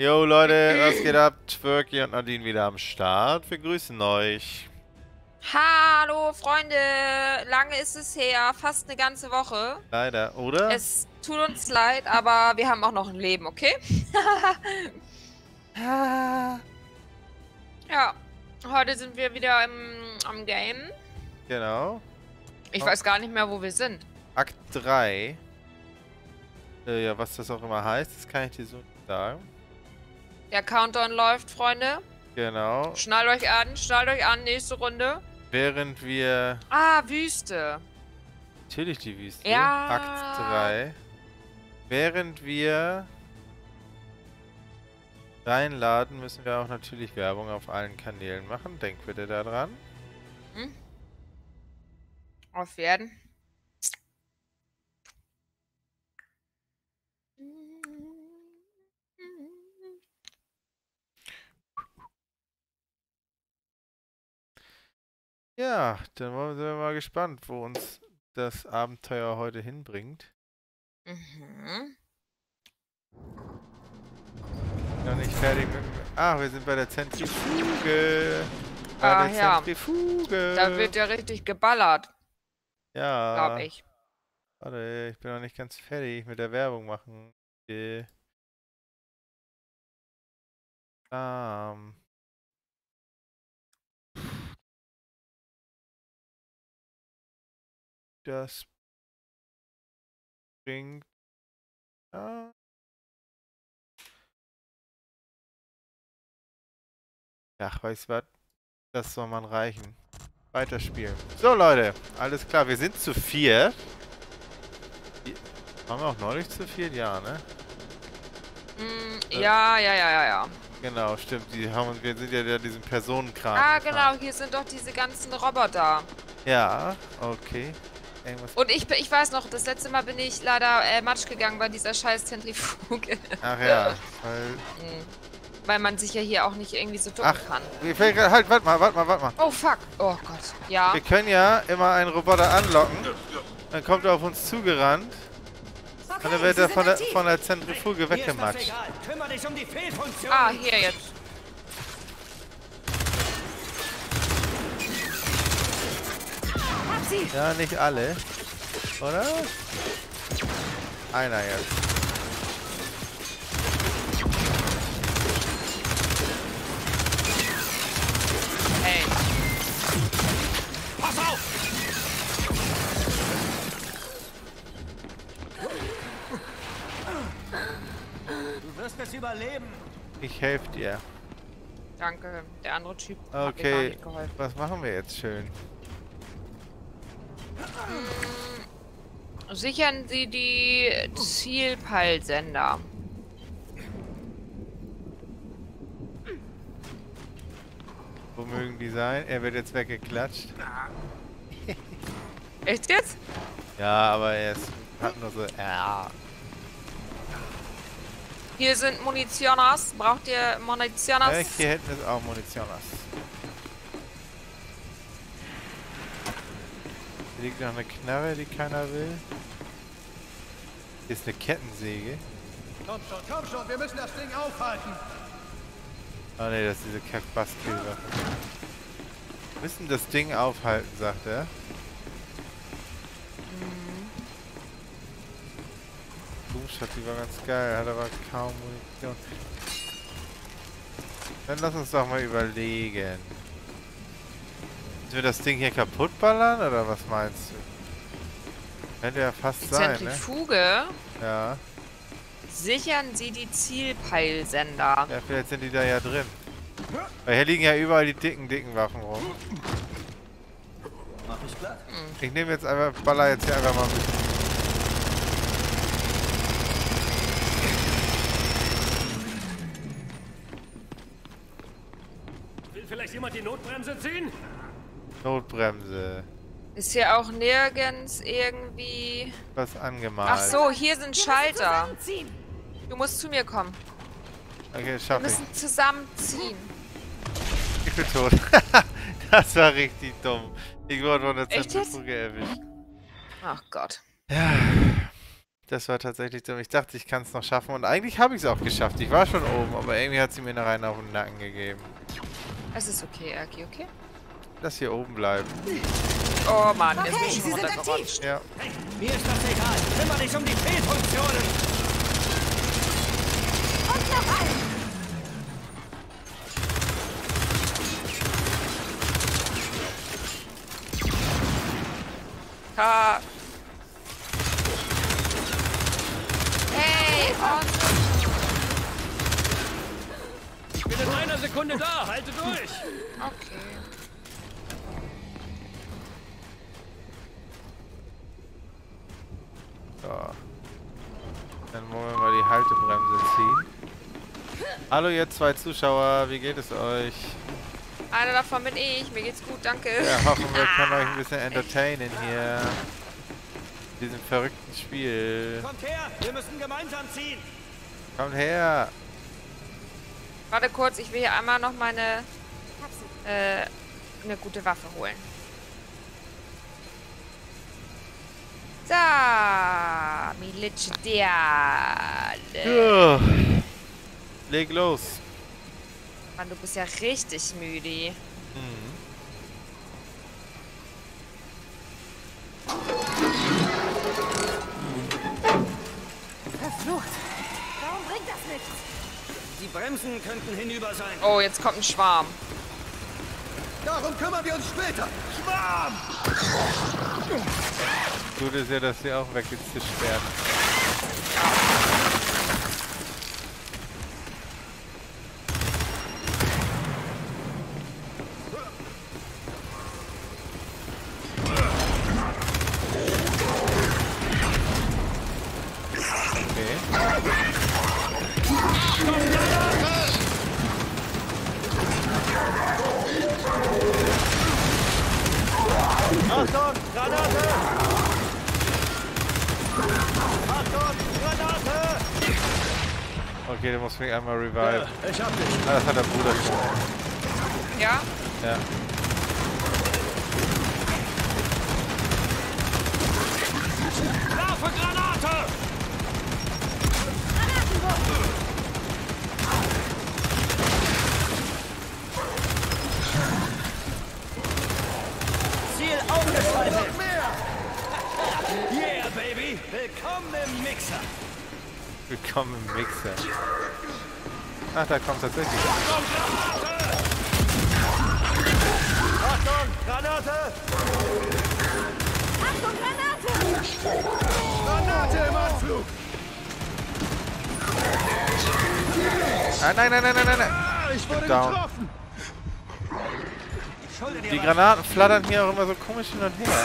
Jo Leute, was geht ab? Twerky und Nadine wieder am Start. Wir grüßen euch. Hallo Freunde, lange ist es her, fast eine ganze Woche. Leider, oder? Es tut uns leid, aber wir haben auch noch ein Leben, okay? Ja, heute sind wir wieder am Game. Genau. Ich weiß gar nicht mehr, wo wir sind. Akt 3. Ja, was das auch immer heißt, das kann ich dir so nicht sagen. Der Countdown läuft, Freunde. Genau. Schnallt euch an, nächste Runde. Während wir... Ah, Wüste. Natürlich die Wüste. Ja. Akt 3. Während wir reinladen, müssen wir auch natürlich Werbung auf allen Kanälen machen. Denkt bitte daran. Hm? Auf werden. Ja, dann sind wir mal gespannt, wo uns das Abenteuer heute hinbringt. Mhm. Noch nicht fertig mit... Ah, wir sind bei der Zentrifuge. Bei der Ja. Zentrifuge. Da wird ja richtig geballert, Ja. glaube ich. Warte, ich bin noch nicht ganz fertig mit der Werbung machen. Okay. Das bringt... Ja. Ach, weißt du was? Das soll man reichen. Weiterspielen. So, Leute. Alles klar, wir sind zu viert. Waren wir auch neulich zu viert? Ja, ne? Ja. Genau, stimmt. Wir sind ja diesen Personenkran. Ah, gefahren. genau, hier sind doch diese ganzen Roboter. Ja, okay. Irgendwas. Und ich weiß noch, das letzte Mal bin ich leider matsch gegangen bei dieser scheiß Zentrifuge. Ach ja, Weil man sich ja hier auch nicht irgendwie so ducken kann. Halt, warte mal. Oh, fuck. Oh Gott. Ja. Wir können ja immer einen Roboter anlocken. Dann kommt er auf uns zugerannt. Okay, Und dann wird er von der Zentrifuge weggematscht. Kümmere dich um die Fehlfunktion. Ah, hier jetzt. Hab sie. Ja, nicht alle. Oder? Einer jetzt. Hey. Pass auf! Du wirst es überleben. Ich helfe dir. Danke. Der andere Typ hat mir gar Okay, nicht geholfen. was machen wir jetzt schön? Sichern Sie die Zielpeilsender. Wo mögen die sein? Er wird jetzt weggeklatscht. Echt jetzt? Ja, aber hat nur so... Hier sind Munitionas. Braucht ihr Munitionas? Hier hinten ist auch Munition. Hier liegt noch eine Knarre, die keiner will. Hier ist eine Kettensäge. Komm schon, wir müssen das Ding aufhalten. Oh ne, das ist diese Kack-Bastel-Waffe. Wir müssen das Ding aufhalten, sagt er. Boomshot, die war ganz geil, hat aber kaum Munition. Dann lass uns doch mal überlegen. Müssen wir das Ding hier kaputt ballern oder was meinst du? Könnte ja fast sein, ne? Zentrifuge? Ja. Sichern Sie die Zielpeilsender. Ja, vielleicht sind die da ja drin. Weil hier liegen ja überall die dicken Waffen rum. Mach ich klar. Ich nehme jetzt einfach, baller jetzt hier einfach mal ein bisschen. Will vielleicht jemand die Notbremse ziehen? Notbremse. Ist hier auch nirgends irgendwie... Was angemalt. Ach so, hier sind Schalter. Zusammenziehen. Du musst zu mir kommen. Okay, Wir schaff ich. müssen zusammenziehen. Ich bin tot. Das war richtig dumm. Ich wurde von der Echt jetzt? Zentrifuge erwischt. Ach Gott. Ja. Das war tatsächlich dumm. Ich dachte, ich kann es noch schaffen. Und eigentlich habe ich es auch geschafft. Ich war schon oben, aber irgendwie hat sie mir noch einen auf den Nacken gegeben. Es ist okay, Erki, okay? Lass hier oben bleiben. Oh Mann, Okay, jetzt bin ich Sie schon sind runtergerutscht. Ja. Hey, mir ist das egal. Kümmere dich um die Fehlfunktionen. Und noch einen. Ha. Hey, Ich bin in einer Sekunde da. Halte durch. okay. So. Dann wollen wir mal die Haltebremse ziehen. Hallo ihr 2 Zuschauer, wie geht es euch? Einer davon bin ich. Mir geht's gut, danke. Ja, hoffen wir können euch ein bisschen entertainen hier. In diesem verrückten Spiel. Kommt her, wir müssen gemeinsam ziehen. Kommt her! Warte kurz, ich will hier einmal noch meine eine gute Waffe holen. So, Militär. Ja. Leg los. Mann, du bist ja richtig müde. Verflucht. Warum bringt das nichts? Die Bremsen könnten hinüber sein. Oh, jetzt kommt ein Schwarm. Darum kümmern wir uns später. Schwarm! Gut ist ja, dass sie auch weggezischt werden. Achtung, Granate! Achtung, Granate! Okay, du musst mich einmal revive. Ich hab dich. Ah, das hat der Bruder schon. Ja? Ja. Werfe Granate! Ziel aufgeschaltet! Noch mehr! Yeah, baby! Willkommen im Mixer! Willkommen im Mixer. Ach, da kommt tatsächlich. Achtung, Granate! Achtung, Granate! Granate im Anflug! Nein, nein, nein, nein, nein, nein. Ah, ich wurde Down. getroffen! Schulde dir Die was. Granaten flattern hier auch immer so komisch hin und her.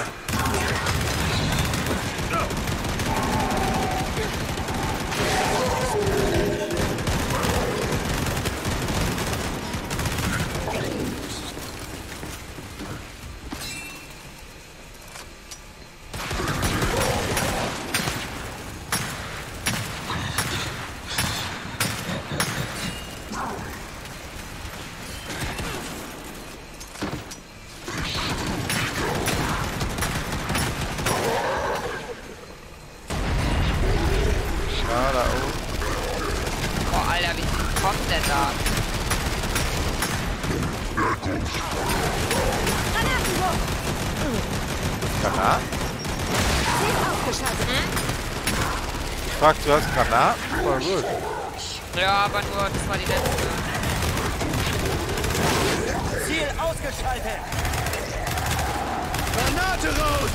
Ja, da oben. Boah, Alter, wie viel kommt denn da? Granatenwurf! Granaten? Ziel aufgeschaltet. Ich frag, du hast Granaten? Voll gut. Ja, aber nur, das war die letzte. Ziel ausgeschaltet! Granate raus!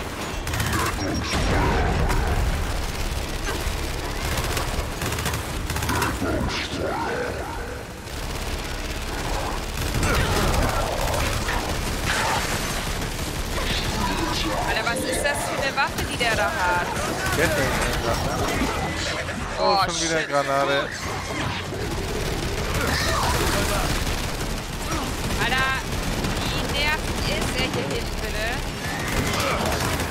Alter, was ist das für eine Waffe, die der da hat? Gatling irgendwas, ne? Oh, schon wieder eine Granate. Alter, wie nervig ist er hier hinten, bitte?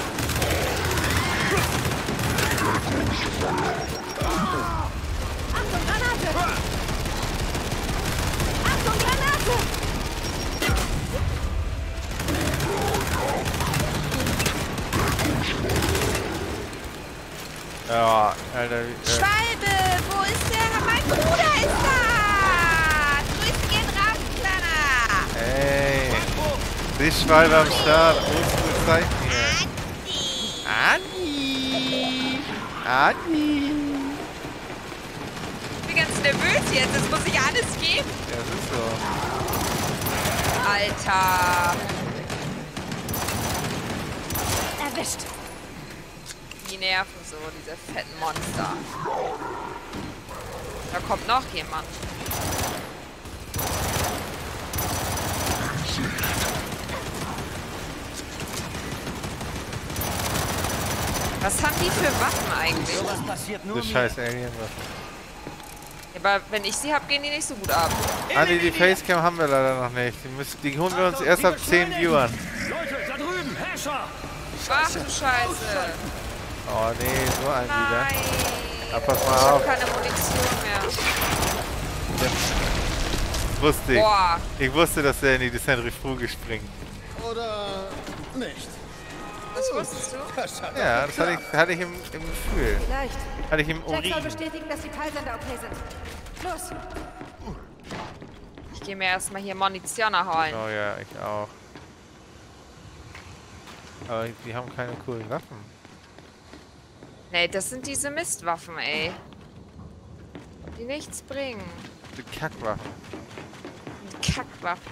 Achtung, Granate! Achtung, Granate! Ja. Alter, Schwalbe, wo ist der? Mein Bruder ist da! Grüß gehen raus, Kleiner! ey. Sichtschwalbe am Start. Oldschool-Zeichen hier. Anni! Anni! Ich bin ganz nervös jetzt. Das muss ich alles geben. Ja, das ist so. Alter. Erwischt. Die nerven so, diese fetten Monster. Da kommt noch jemand. Was haben die für Waffen eigentlich? Sowas passiert nur Das mir. scheiß Alien-Waffen. Aber wenn ich sie hab, gehen die nicht so gut ab. Andi, die Facecam haben wir leider noch nicht. Die holen wir uns erst ab 10 Viewern. Leute, da drüben, Herrscher! Ach du Scheiße. Oh nee, so ein wieder. Nein. Ah, pass Ich mal hab auf. keine Munition mehr. Wusste ich. Boah. Ich wusste, dass der in die Zentrifuge springt. Oder nicht. Was wusstest du? Das hat Ja, doch das geklappt. hatte ich im Gefühl. Vielleicht. Hatte ich im Jack soll Urin. bestätigen, dass die Teilsender okay sind. Los. Ich gehe mir erstmal hier Munition holen. Oh ja, ich auch. Aber die haben keine coolen Waffen. Nee, das sind diese Mistwaffen, ey. Die nichts bringen. Die Kackwaffen. Die Kackwaffen.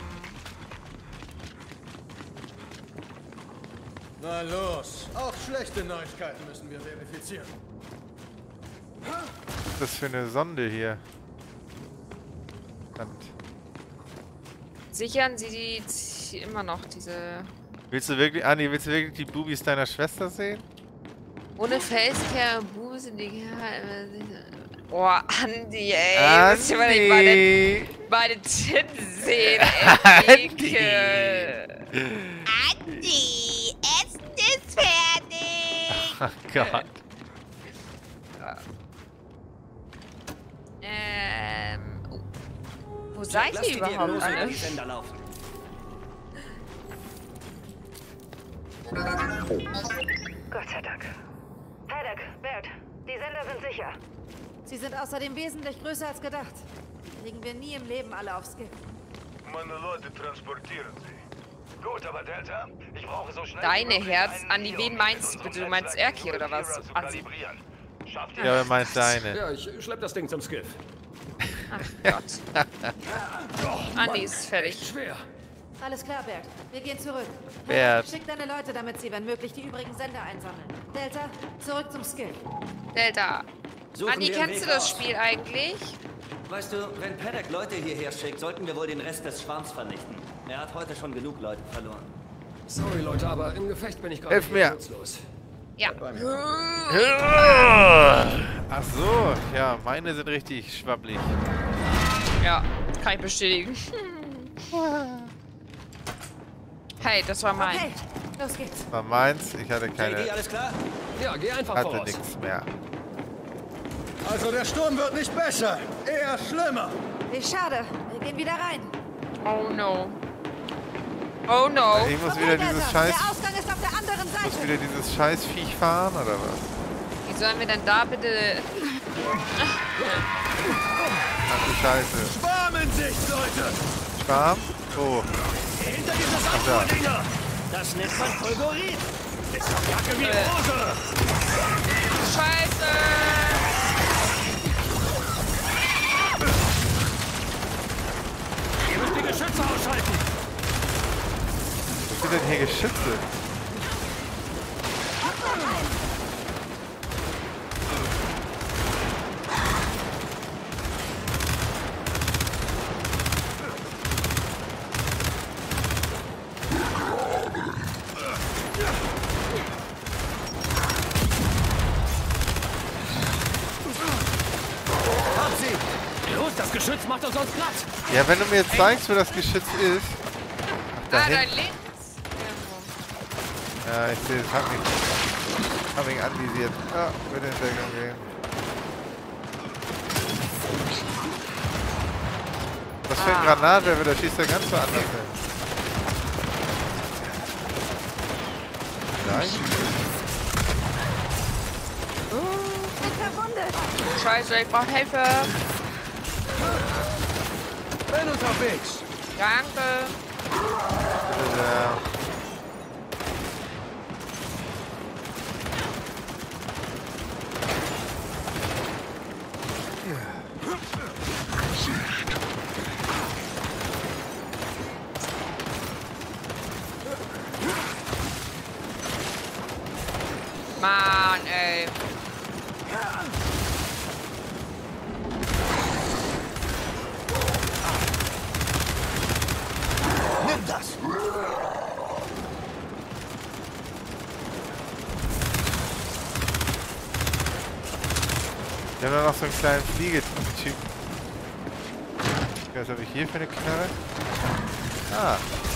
Na los. Auch schlechte Neuigkeiten müssen wir verifizieren. Was ist das für eine Sonde hier? Verdammt. Sichern sie immer noch diese... Willst du wirklich, Andi, willst du wirklich die Bubis deiner Schwester sehen? Ohne Facecam, Bubis in die... Oh, Andi, ey. Muss ich mal nicht meine Titten sehen, ey. Ekel. Andi, Essen ist fertig. Oh Gott. Oh. Wo seid ihr überhaupt alle? Die Sender laufen. Gott sei Dank. Haddock, Bert, die Sender sind sicher. Sie sind außerdem wesentlich größer als gedacht. Kriegen wir nie im Leben alle aufs Gift. Meine Leute transportieren sie. Gut, aber Delta, ich brauche so schnell Deine wie möglich Herz, einen Andi, wen Ion meinst mit du? unserem Du meinst Netzwerk Erki oder was? zu Assi. kalibrieren. Schafft ihr Ja, wer das? meint deine? Ja, ich schlepp das Ding zum Skiff. Ach Gott. Andi ist fertig. Schwer. Alles klar, Bert. Wir gehen zurück. Bert. Schick deine Leute, damit sie, wenn möglich, die übrigen Sender einsammeln. Delta, zurück zum Skill. Delta. Suchen Andi, wir einen kennst du Weg das raus. Spiel eigentlich? Weißt du, wenn Paddock Leute hierher schickt, sollten wir wohl den Rest des Schwarms vernichten. Er hat heute schon genug Leute verloren. Sorry, Leute, aber im Gefecht bin ich gerade Hilf mir. nutzlos. Ja. Ach so, ja, meine sind richtig schwabbelig. Ja, kann ich bestätigen. Hey, das war mein. Okay, los geht's. War meins, ich hatte JD, keine, alles klar? Ja, geh einfach hatte voraus. nichts mehr. Also der Sturm wird nicht besser, eher schlimmer. Wie schade. Wir gehen wieder rein. Oh no. Oh no. Ich muss Okay, wieder Delta, dieses scheiß, der Ausgang ist auf der anderen muss Seite. wieder dieses scheiß Viech fahren, oder was? Wie sollen wir denn da bitte... Ach du Scheiße. Schwarm in Sicht, Leute. Schwarm? Oh, Hinter dieses ach da. Dinger! Das nennt man Polgorit. Ist doch Jacke wie Hose. Scheiße! Ihr müsst die Geschütze ausschalten. Was sind denn hier Geschütze? Hab sie. Los, das Geschütz macht uns sonst platt. Ja, wenn du mir jetzt zeigst, wo das Geschütz ist. Ach, da Ah, da hinten. links. Ja, ich sehe es. Hab mich anvisiert. Ja, bitte in Deckung gehen. Was für ein Granatwerfer, da schießt er ganz woanders hin. Nein? Bin verwundet. Scheiße, ich brauche Hilfe. Bin unterwegs. Danke. Bitte sehr. Mann, ey. Nimm das. Wir haben da noch so einen kleinen Fliegetypen. Was habe ich hier für eine Knarre? Ah.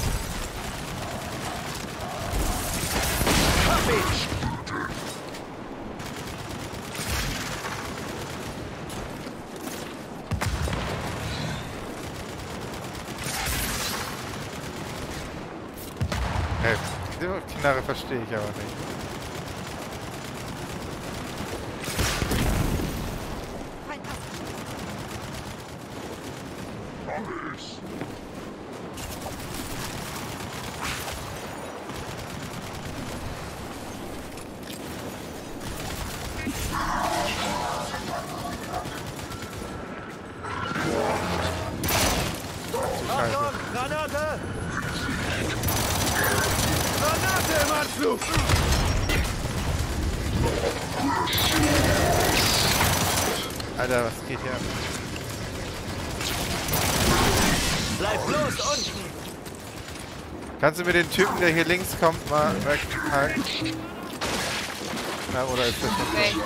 Hey, diese Knarre verstehe ich aber nicht. Achtung, Granate! Granate im Anflug! Alter, was geht hier ab? Bleib bloß unten! Kannst du mir den Typen, der hier links kommt, mal weghalten? Na, oder ist das schon? Okay.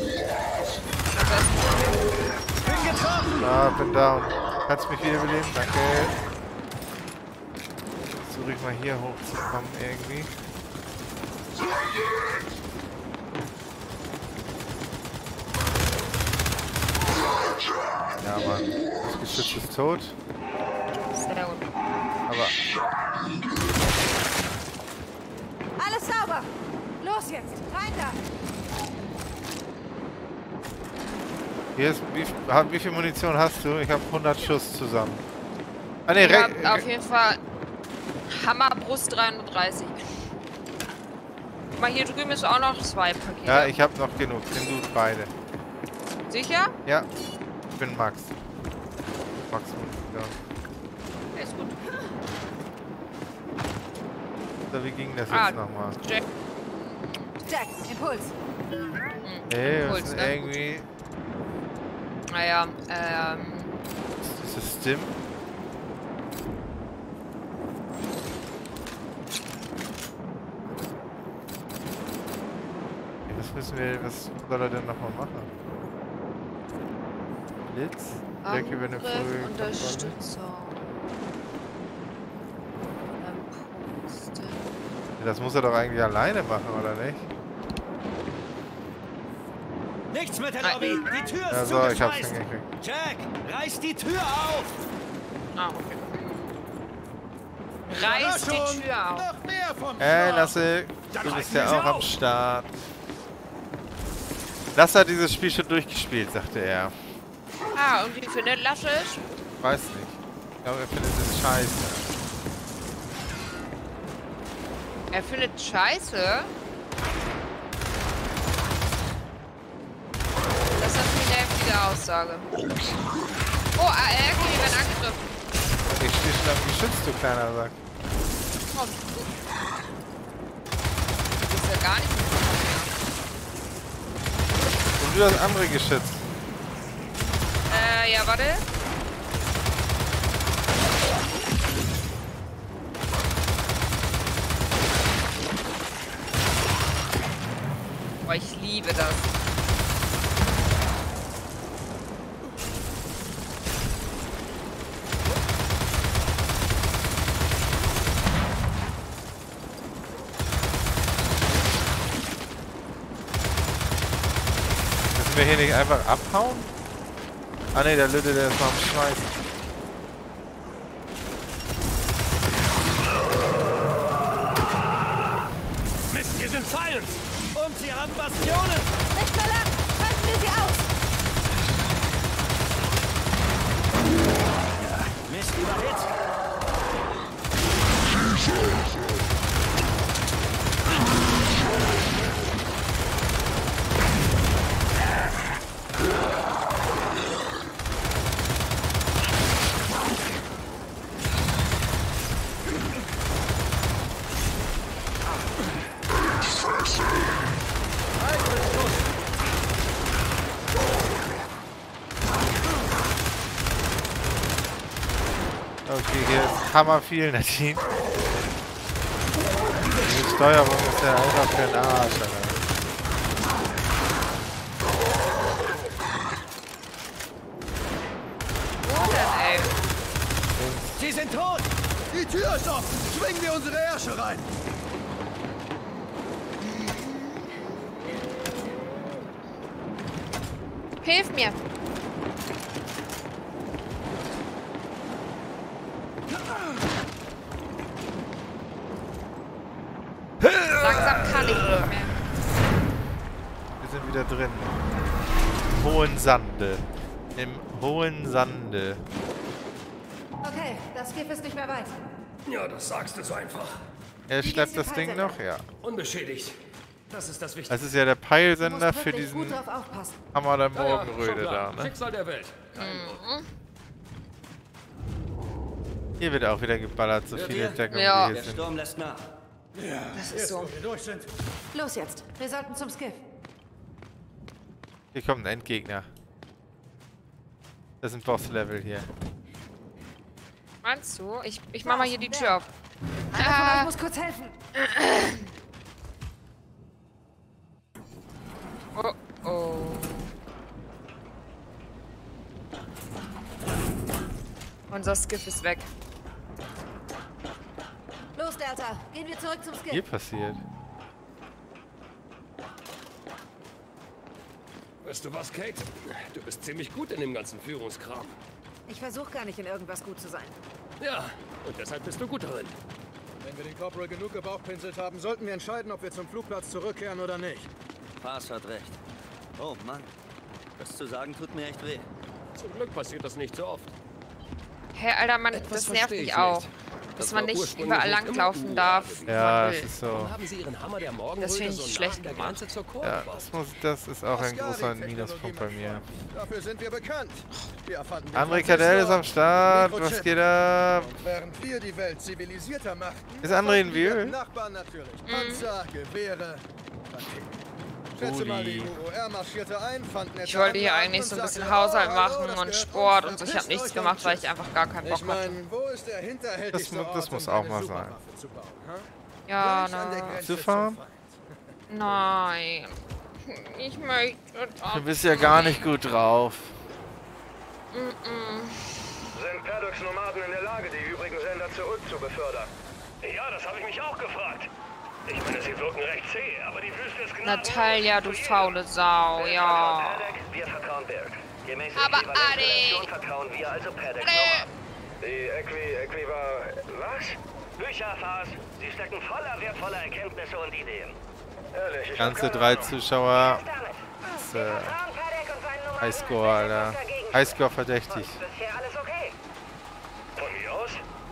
Bin getroffen! Ah, bin down. Kannst du mich wiederbeleben? Danke. Versuche ich mal hier hochzukommen irgendwie. Ja, Mann. Das Geschütz ist tot. Sehr gut. Aber Alles sauber. Los jetzt. Rein da. hier ist, wie viel Munition hast du? Ich habe 100 Schuss zusammen. Ah ne, Ich hab auf jeden Fall Hammerbrust 330. Guck mal, hier drüben ist auch noch 2 Pakete. ja, ich habe noch genug. Nimm du beide. Sicher? Ja, ich bin Max. Max, ja. Ja, ist gut. So, wie ging das Ah, jetzt nochmal? Jack. Jack, Impuls. Ey, was Impuls, ist ne? irgendwie... Naja, Ist das Stim? Was müssen wir... Was soll er denn nochmal machen? Blitz? Weg über eine Angriff, Vogel. Unterstützung. Puste. Das muss er doch eigentlich alleine machen, oder nicht? Nichts mit der Lobby! Die Tür ist Ja, so, ich hab's zugeschweißt! hingekriegt. Jack, reiß die Tür auf! Ah, okay. Reiß die Tür auf. Noch mehr vom Lasse, du bist ja auch am Start. Lasse hat dieses Spiel schon durchgespielt, sagte er. Ah, und wie findet Lasse es? Weiß nicht. Ich glaube, er findet es scheiße. Er findet scheiße. Das ist natürlich eine heftige Aussage. Oh, AR, wir werden angegriffen. Ich stehe schon am Geschütz, du kleiner Sack. Oh, das ist ja gar nicht mehr. Und du das andere Geschütz. Ja, warte. Boah, ich liebe das. Müssen wir hier nicht einfach abhauen? Ah ne, der Lütte, der ist noch am Schmeißen. Mist, hier sind Silence! Und sie haben Bastionen! Nicht mehr lang. Halten wir sie aus. Hit. Okay, hier ist hammer viel, Nadine. Die Steuerung ist ja einfach für den Arsch, Alter. Wo denn, ey? Sie sind tot. Die Tür ist offen! Schwingen wir unsere Ärsche rein! Hilf mir! Langsam kann ich nicht mehr. Wir sind wieder drin. Im hohen Sande. Im hohen Sande. Okay, das Schiff ist nicht mehr weit. Ja, das sagst du so einfach. Er schleppt das Ding noch? Ja. Unbeschädigt. Das ist das Wichtigste. Das ist ja der Du Peilsender musst für wirklich diesen gut drauf aufpassen. Hammer der Ja, ja, schon Morgenröte klar. da, ne? Schicksal der Welt. Hier wird auch wieder geballert, so Hört viele ihr? Deckungen Ja. wie hier Der sind. Sturm lässt nach. Das ist so. Wo wir durch sind. Los jetzt, wir sollten zum Skiff. Hier kommt ein Endgegner. Das ist ein Boss-Level hier. Meinst du? Ich mach mal hier die Tür auf. Einer von euch muss kurz helfen. Oh, oh. Unser Skiff ist weg. Los, Delta, gehen wir zurück zum Hier Skiff. passiert. Weißt du was, Kate? Du bist ziemlich gut in dem ganzen Führungskram. Ich versuche gar nicht in irgendwas gut zu sein. Ja, und deshalb bist du gut darin. Wenn wir den Corporal genug gebauchpinselt haben, sollten wir entscheiden, ob wir zum Flugplatz zurückkehren oder nicht. Paz hat recht. Oh Mann. Das zu sagen tut mir echt weh. Zum Glück passiert das nicht so oft. Hä, Alter, Mann, Etwas das nervt verstehe mich ich auch. nicht. Dass Das man war nicht ursprünglich überall nicht langlaufen immer darf. gewesen. wie Ja, man es will. ist Warum so. haben sie ihren Hammer der Morgenröte Das finde ich so schlecht nah an der gemacht. Grenze zur Chor Ja, gebaut? das ist auch ein großer Asgari-Technologie, Minuspunkt bei mein mir. Freund. Dafür sind wir bekannt. Wir erfanden den André Cadell ist am Start. Was Mikrochip. geht ab? Und während wir die Welt zivilisierter machten, Ist André in die Wühl? Nachbarn natürlich. Panzer, Gewehre, Raketen. Schätze mal, die UOR marschierte ein, fanden Ich wollte hier eigentlich so ein bisschen Haushalt machen und Sport und so. Ich habe nichts gemacht, weil ich einfach gar keinen Bock Ich hatte. meine, wo ist der hinterhältigste Das Ort, muss um auch eine mal sein. Superwaffe zu bauen, ha? Ja, Gleich an der na. Grenze Zu zum fahren? Feind. Nein. Ich möchte Du bist ja gar nicht gut drauf. Sind Paddocks Nomaden in der Lage, die übrigen Sender zurückzubefördern? Ja, das habe ich mich auch gefragt. Ich meine, sie wirken recht zäh, aber die Wüste ist genau... Natalia, du faule Sau, ja. Wir vertrauen Berg. Gemäß Aber Äquivalenz-Relation vertrauen wir also Paddocks Ade. Nomaden. Die was? Bücher, Fas. Sie stecken voller wertvoller Erkenntnisse und Ideen. Ehrlich, ich hab Ganze keine 3 Ahnung. Zuschauer. Damit. Das ist, Wir vertrauen Paddock und seinen Nomaden Highscore, als Alter. bester Gegner. Highscore verdächtig. Und bisher alles okay. Von mir aus?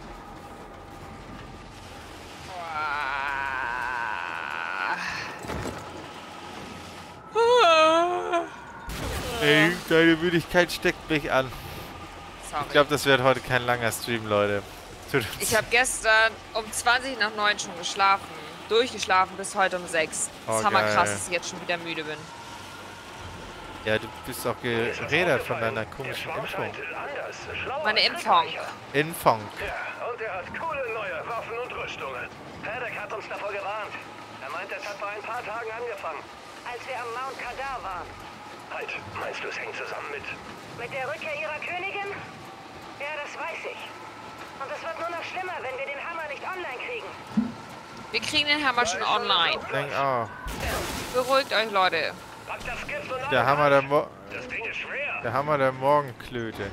Ey, deine Müdigkeit steckt mich an. Sorry. Ich glaube, das wird heute kein langer Stream, Leute. Tut uns- Ich habe gestern um 20 nach 9 schon geschlafen. Durchgeschlafen bis heute um 6. Das ist Oh, hammerkrass, geil. dass ich jetzt schon wieder müde bin. Ja, du bist auch gerädert von deiner komischen Impfung. Meine Impfung. Impfung. Ja, und er hat coole neue Waffen und Rüstungen. Paddock hat uns davor gewarnt. Er meint, es hat vor ein paar Tagen angefangen. Als wir am Mount Kadar waren. Halt, meinst du, es hängt zusammen mit... Mit der Rückkehr ihrer Königin? Ja, das weiß ich. Und es wird nur noch schlimmer, wenn wir den Hammer nicht online kriegen. Wir kriegen den Hammer schon online. Denk auch. Beruhigt euch, Leute. Pack das Gift und Der Hammer der, Mo Das Ding ist schwer. der Hammer der Morgenklöte.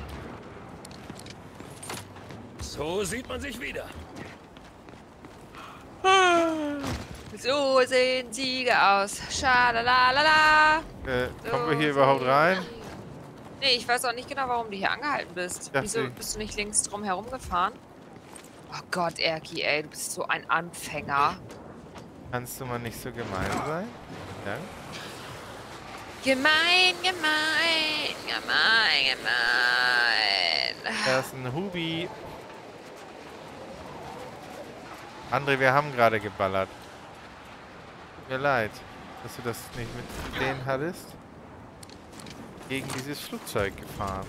So sieht man sich wieder. So sehen Siege aus. Schalalala. Kommen wir hier überhaupt rein? Nee, ich weiß auch nicht genau, warum du hier angehalten bist. Ja, Wieso nee. bist du nicht links drum herum gefahren? Oh Gott, Erki, ey, du bist so ein Anfänger. Kannst du mal nicht so gemein sein? Ja? Gemein, gemein, gemein, gemein. Da ist ein Hubi. André, wir haben gerade geballert. Tut mir leid, dass du das nicht mit denen hattest. Gegen dieses Flugzeug gefahren.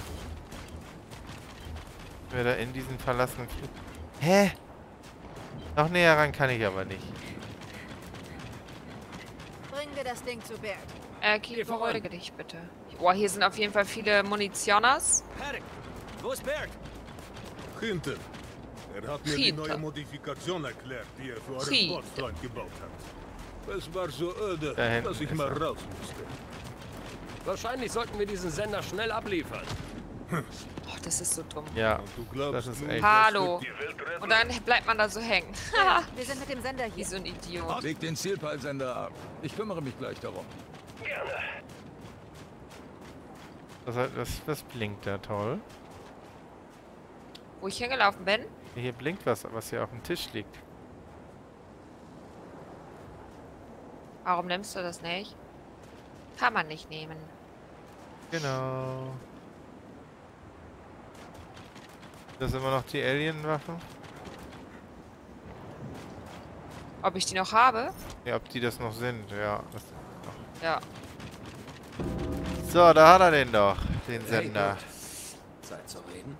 Wir da in diesen verlassenen Flug... Hä? Noch näher ran kann ich aber nicht. Bringen wir das Ding zu Bert. Erki, beruhige dich bitte. Boah, hier sind auf jeden Fall viele Munitioners. Paddock, wo ist Bert? Hinten. Er hat mir die Hinten. neue Modifikation erklärt, die er für euren Hinten. Bordfreund gebaut hat. Es war so öde, Da hinten dass ich ist mal er. raus musste. Wahrscheinlich sollten wir diesen Sender schnell abliefern. Oh, das ist so dumm. Ja, Und du glaubst das ist nun, echt... Hallo. Die Welt retten? Und dann bleibt man da so hängen. Wir sind mit dem Sender Wie hier. so ein Idiot. Leg den Zielpeilsender ab. Ich kümmere mich gleich darum. Gerne. Das blinkt da toll. Wo ich hingelaufen bin? Hier blinkt was hier auf dem Tisch liegt. Warum nimmst du das nicht? Kann man nicht nehmen. Genau. Das sind immer noch die Alien-Waffen. Ob ich die noch habe? Ja, ob die das noch sind, ja. Ja. So, da hat er den doch, den Sender. Zeit zu reden.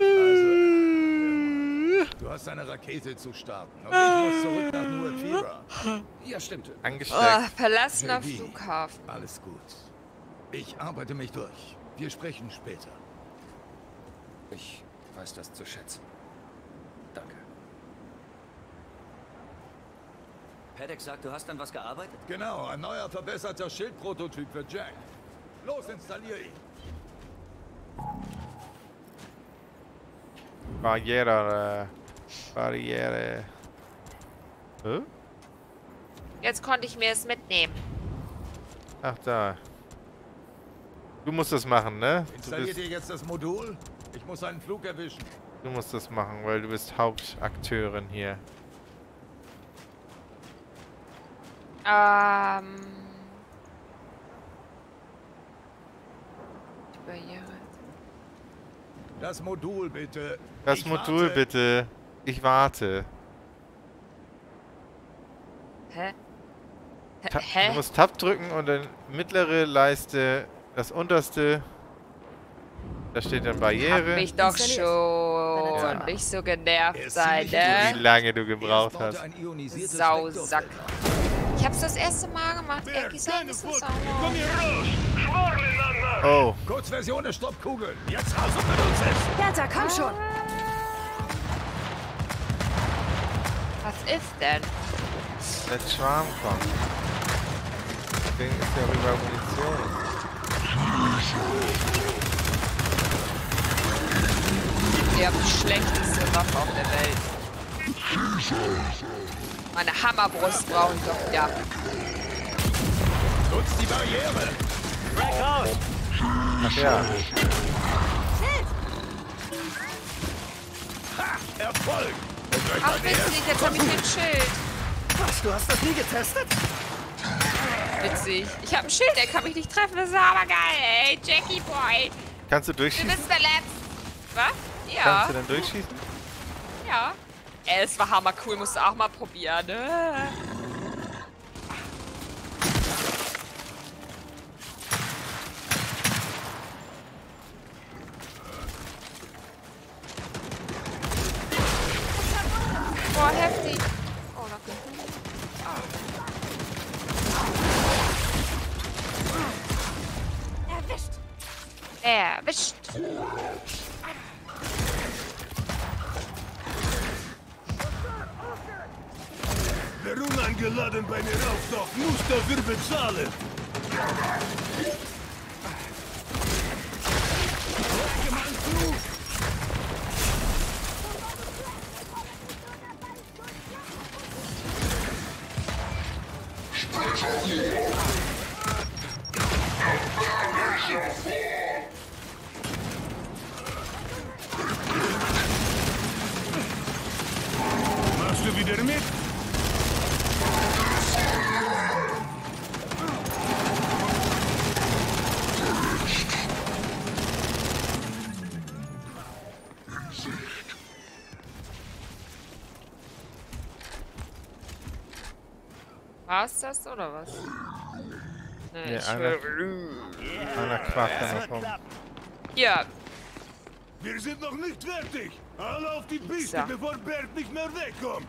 Du hast eine Rakete zu starten. Und ich muss zurück nach New Epira. Ja, stimmt. Oh, Angesteckt. verlassener JD. Flughafen. Alles gut. Ich arbeite mich durch. Wir sprechen später. Ich weiß das zu schätzen. Danke. Paddock sagt, du hast an was gearbeitet? Genau, ein neuer verbesserter Schildprototyp für Jack. Los, installier ihn. Barriere. Hä? Jetzt konnte ich mir es mitnehmen. Ach, da. Du musst das machen, ne? Installiert ihr jetzt das Modul? Ich muss einen Flug erwischen. Du musst das machen, weil du bist Hauptakteurin hier. Die Barriere. Das Modul bitte. Das Ich Modul warte. bitte. Ich warte. Hä? Du Hä? musst Tab drücken und dann mittlere Leiste, das unterste. Da steht dann Hab Barriere. mich doch Installiert. schon Ja. nicht so genervt Er ist sein, ziemlich Wie ne? lange du Erst gebraucht baute hast. ein ionisiertes Sausack. Spektrofeld. Ich hab's das erste Mal gemacht. Bert, Erki, sei keine nicht so Furcht, sauer. komm hier raus! Schwurbeln, Anmarsch! Oh, Kurzversion des Stoppkugeln. Jetzt raus und benutzt es. Bertha, komm schon. Was ist denn? der Schwarm kommt. Deswegen ist ja rüber Munition. Ihr habt die schlechteste Waffe auf der Welt. Meine Hammerbrust brauche ich doch wieder. Nutzt die Barriere. Ach ja. Erfolg. Ach, witzig, jetzt habe ich den Schild. Was, du hast das nie getestet? Witzig. Ich habe ein Schild, der kann mich nicht treffen. Das ist aber geil, ey. Jackie Boy. Kannst du Du durchschießen? bist der Letzte. Was? Ja. Kannst du dann durchschießen? Ja. Ey, es war hammercool. Musst du auch mal probieren. Boah, heftig. Oh, danke. Erwischt. Wer uneingeladen bei mir auftaucht, muss dafür bezahlen. wieder mit? War's das oder was? Nee, Nee, ich einer quacht da noch rum. Ja, Wir sind noch nicht fertig. Alle auf die Piste, So. bevor Bert nicht mehr wegkommt.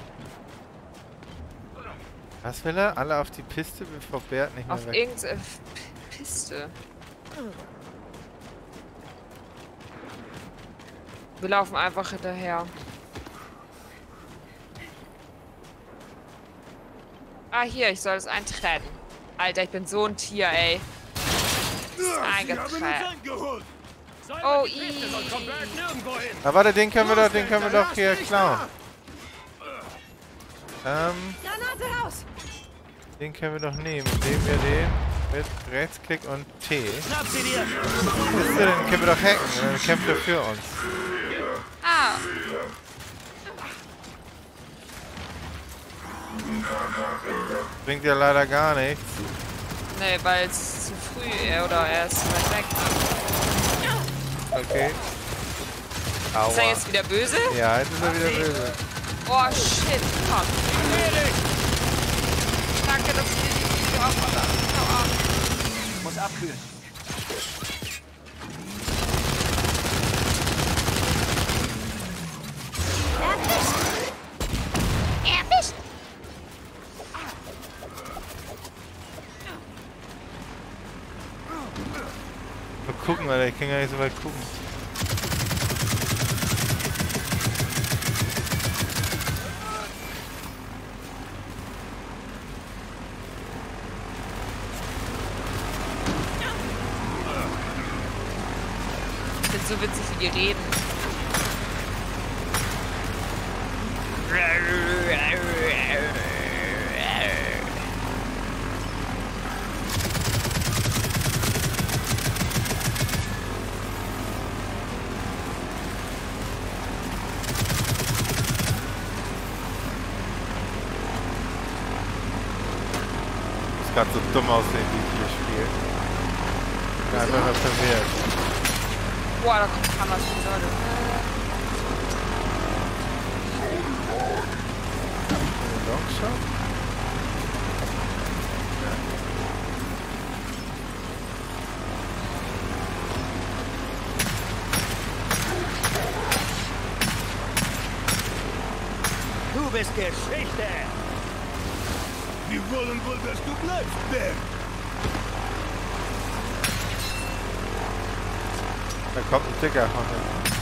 Was will er? Alle auf die Piste, bevor Bert nicht mehr auf weg... irgendeine Piste. Wir laufen einfach hinterher. Ah, hier, ich soll es eintreten. Alter, ich bin so ein Tier, ey. Sie haben uns Eingetreten. eingeholt. Oh, Sonst kommt Bert nirgendwo hin. Aber warte, den können wir doch hier klauen. Granate raus! Den können wir doch nehmen, indem wir den mit Rechtsklick und T. Schnapp sie dir. Den können wir doch hacken, dann kämpft er für uns. Ah, Bringt ja leider gar nichts. nee, weil es zu früh oder er ist weit weg. Okay. Ist er Aua. jetzt wieder böse? Ja, jetzt ist er wieder böse. Oh, shit, komm. Danke, dass du dir die Video aufmacht. Hau ab. Muss abkühlen. Erwischt! Mal gucken, Alter, ich kann gar nicht so weit gucken. Ich bin so witzig, wie die reden. Ist gerade so dumm aussehen, wie ich hier spiele. Ich bin einfach nur verwirrt. Boah, da kommt Hammer viele Leute. Longshot? Du bist Geschichte. Wir wollen wohl, dass du bleibst, Bert. Da kommt ein Dicker von hinten.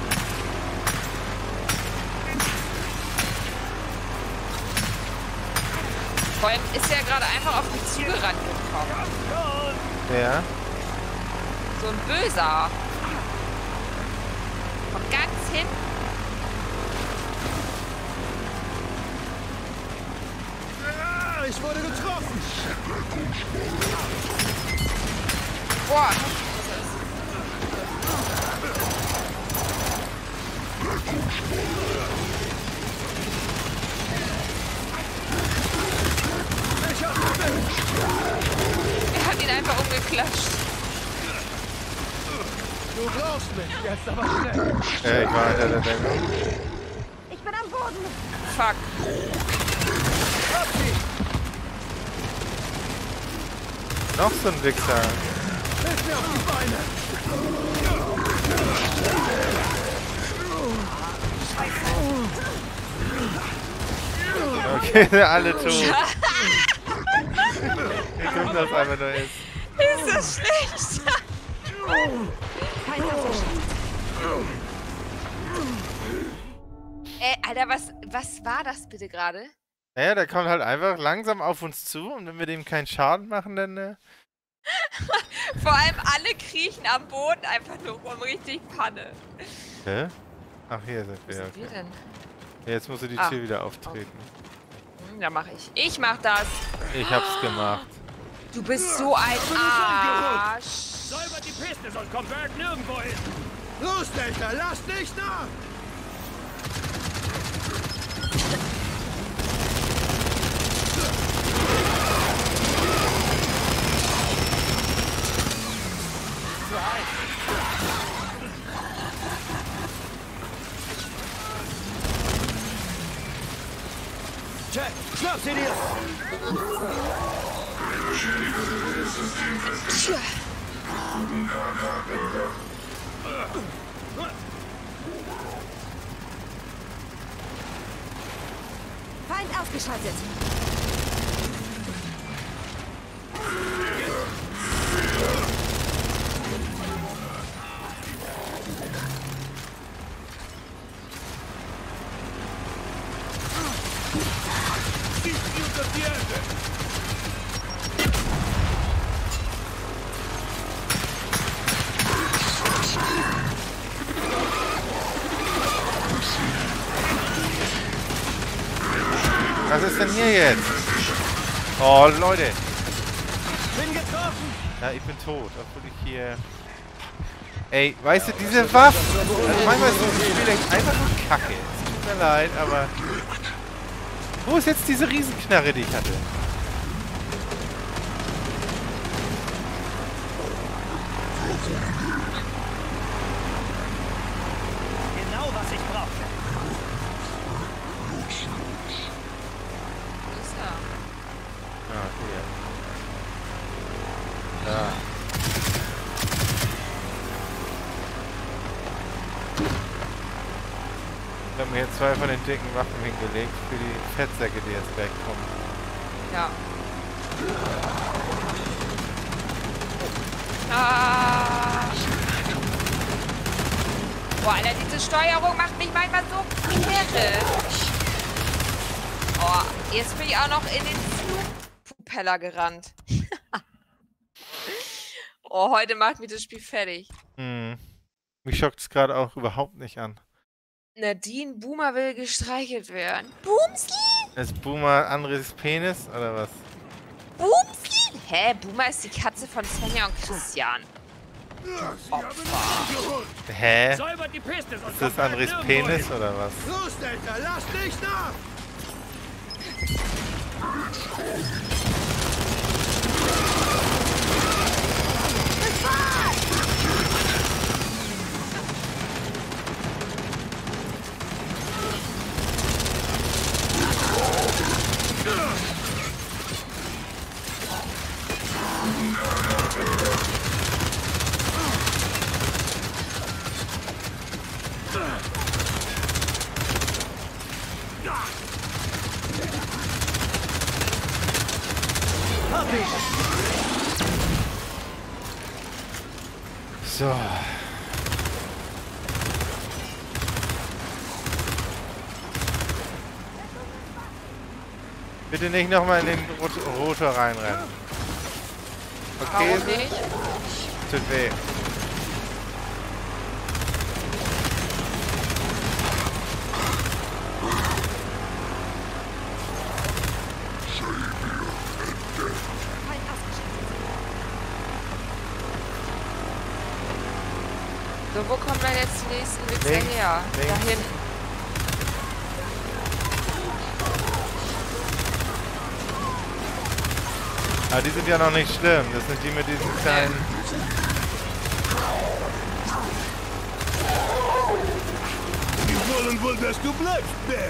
Vor allem ist er gerade einfach auf mich zugerannt gekommen. Ja. So ein Böser. Von ganz hinten. Ah, ich wurde getroffen. Boah. Er hat ihn einfach umgeklatscht. Du brauchst mich. Jetzt aber schnell. Ja, ich war hinter der Deckung. Ich bin am Boden! Fuck. Noch so ein Wichser. Hilf mir auf die Beine. Okay, alle tot. Wie dumm das einfach nur ist. Ist das schlecht? Kein Unterschied. Alter, was war das bitte gerade? Naja, der kommt halt einfach langsam auf uns zu und wenn wir dem keinen Schaden machen, dann... Vor allem alle kriechen am Boden einfach nur rum, richtig Panne. Hä? Ach, hier sind Wo wir. sind wir Okay. denn? Ja, jetzt musst du die Ah. Tür wieder auftreten. Ja, mach ich. Ich mach das. Ich hab's gemacht. Du bist so ein Arsch. Säubert die Piste, sonst kommt Bert nirgendwo hin. Los, Delta, lass nicht nach. Jack, schnapp sie dir! Feind ausgeschaltet. Was ist denn hier jetzt? Oh, Leute. Bin getroffen! Ja, ich bin tot, obwohl ich hier... Ey, weißt du, diese Waffen... Also manchmal ist so ein Spiel echt einfach nur Kacke. Es tut mir leid, aber... Wo ist jetzt diese Riesenknarre, die ich hatte? Genau, was ich brauche. Wo ist er? Ah, hier. Ja. Ich habe mir hier 2 von den dicken Waffen hingelegt für die Fettsäcke, die jetzt wegkommen. Ja. Ah. Boah, Alter, diese Steuerung macht mich manchmal so kirre. Oh, jetzt bin ich auch noch in den Flugpropeller gerannt. Oh, heute macht mich das Spiel fertig. Hm. Mich schockt es gerade auch überhaupt nicht an. Nadine Boomer will gestreichelt werden. Boomski? Ist Boomer Andres Penis oder was? Boomski? Hä? Boomer ist die Katze von Svenja und Christian. Hä? Säubert die Piste, sonst Ist das kommt Andres nirgendwo Penis hin. oder was? Los, Delta, lass nicht nach! So. Bitte nicht nochmal in den Rotor reinrennen. Okay? Warum nicht? Tut weh. Feind ausgeschaltet. So, wo kommen denn jetzt die nächsten Wichser Links, her? links. Da hinten. Aber die sind ja noch nicht schlimm. Das sind die mit diesen kleinen... Die wollen wohl, dass du bleibst, Bär.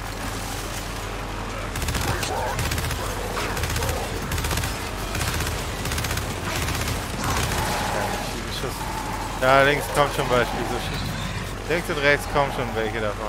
Ja, links kommt schon Beispiel. So links und rechts kommen schon welche davon.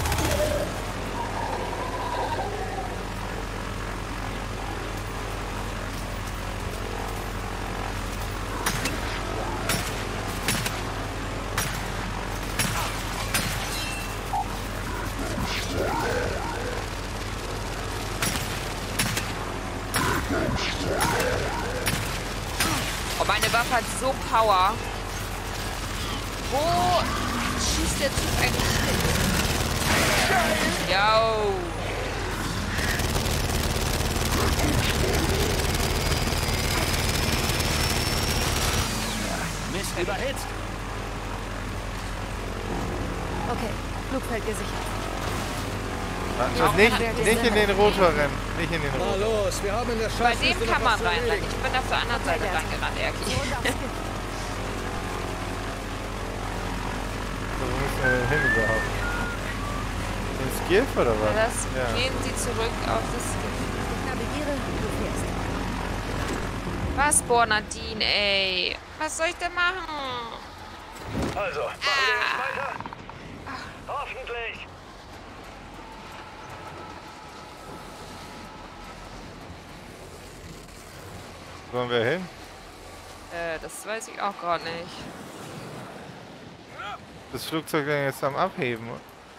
Oh, meine Waffe hat so Power. Wo schießt der Zug eigentlich hin? Yo. Mist, überhitzt. Okay, Flugfeld gesichert. Nicht in den Rotor rennen. Nicht in den Na Rotor. los, wir haben in der Bei Scheiße dem kann man reinrennen. Ich bin auf der anderen Seite reingerannt, Erki. Wo müssen wir denn hin überhaupt? Ins Skiff oder was? Das gehen Sie zurück auf das Skiff. Ich navigiere, du fährst. Was, Bornadine, ey? Was soll ich denn machen? Also, machen wir jetzt weiter? Hoffentlich. Wo wollen wir hin? Das weiß ich auch gerade nicht. Das Flugzeug dann jetzt am Abheben.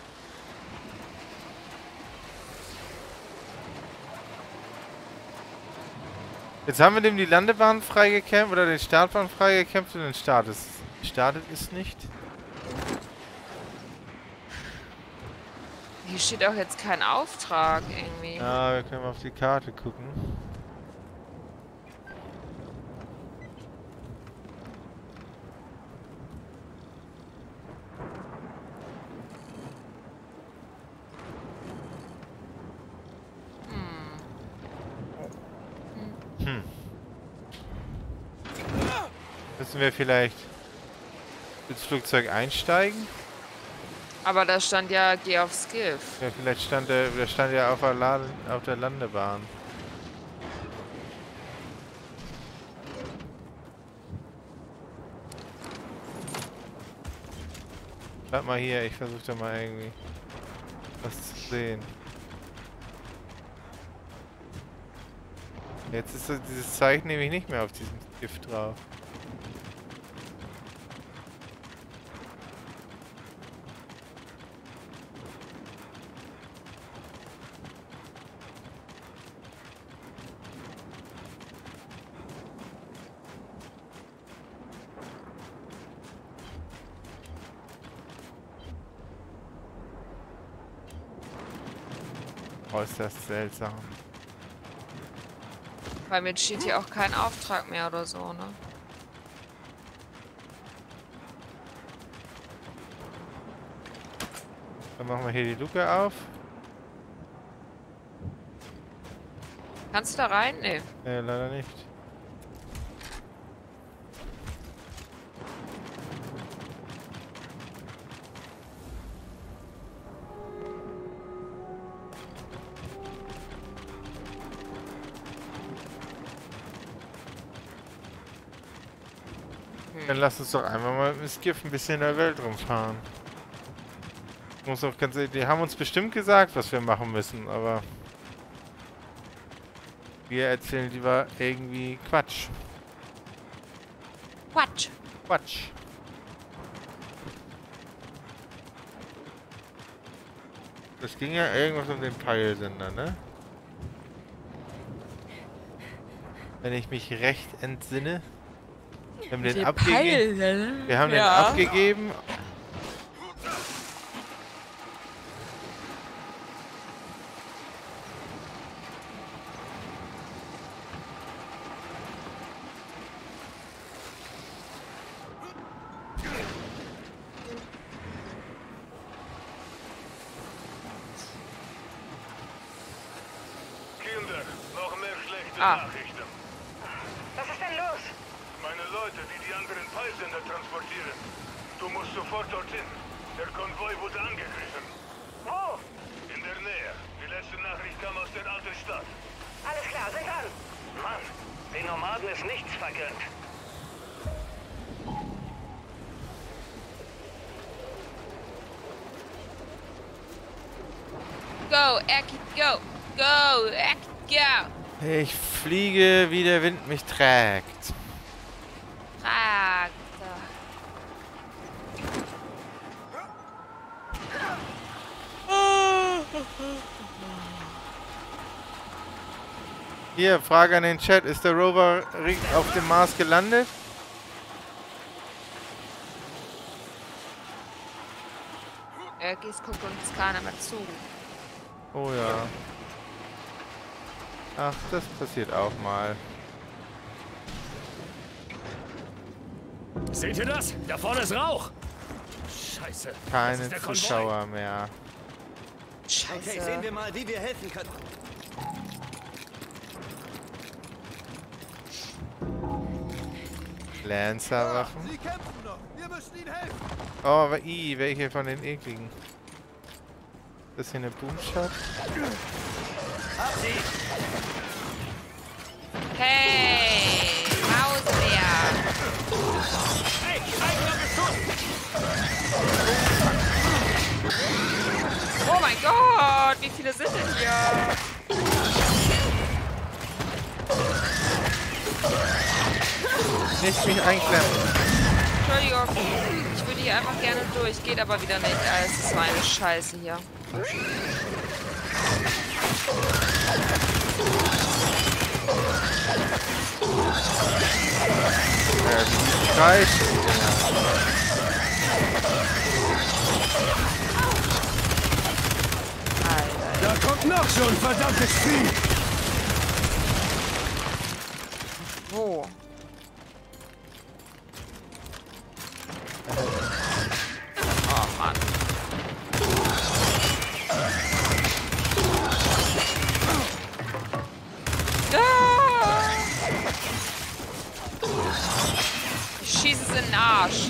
Jetzt haben wir dem die Landebahn freigekämpft oder den Startbahn freigekämpft und den startet ist nicht. Hier steht auch jetzt kein Auftrag irgendwie. Ja, wir können mal auf die Karte gucken. Müssen wir vielleicht ins Flugzeug einsteigen? Aber da stand ja, geh aufs Skiff. Ja, vielleicht stand der stand ja auf der Landebahn. Bleib mal hier, ich versuche da mal irgendwie was zu sehen. Jetzt ist dieses Zeichen nämlich nicht mehr auf diesem Gift drauf. Äußerst seltsam. Weil mir steht hier auch kein Auftrag mehr oder so, ne? Dann machen wir hier die Luke auf. Kannst du da rein? Nee. Leider nicht. Dann lass uns doch einfach mal mit dem Skiff ein bisschen in der Welt rumfahren. Ich muss auch ganz ehrlich, die haben uns bestimmt gesagt, was wir machen müssen, aber wir erzählen lieber irgendwie Quatsch. Quatsch. Quatsch. Das ging ja irgendwas um den Peilsender, ne? Wenn ich mich recht entsinne. Wir haben den abgegeben. Wir haben den abgegeben. Kinder, noch mehr schlechte Nachrichten. Was ist denn los? Meine Leute, die anderen Peilsender transportieren. Du musst sofort dorthin. Der Konvoi wurde angegriffen. Wo? In der Nähe. Die letzte Nachricht kam aus der alten Stadt. Alles klar, sind dran. Mann, den Nomaden ist nichts vergönnt. Go, Eki, go. Go, Eki, go. Ich fliege, wie der Wind mich trägt. Hier, Frage an den Chat. Ist der Rover auf dem Mars gelandet? Erkis guckt uns keiner mehr zu. Oh ja. Ach, das passiert auch mal. Seht ihr das? Da vorne ist Rauch. Scheiße. Keine Zuschauer mehr. Scheiße. Okay, sehen wir mal, wie wir helfen können. Lancer-Waffen. Sie kämpfen noch. Wir müssen ihnen helfen. Oh, aber welche von den ekligen? Das hier eine Boomshot. Hey, Mausbär. Hey, Oh mein Gott, wie viele sind denn hier? Nicht mich einklemmen. Entschuldigung, ich würde hier einfach gerne durch, geht aber wieder nicht. Es ist so eine Scheiße hier. Ja, die Scheiße. Alter. Da kommt noch so ein verdammtes Vieh. Wo? Oh Mann. Ich schieße es in den Arsch.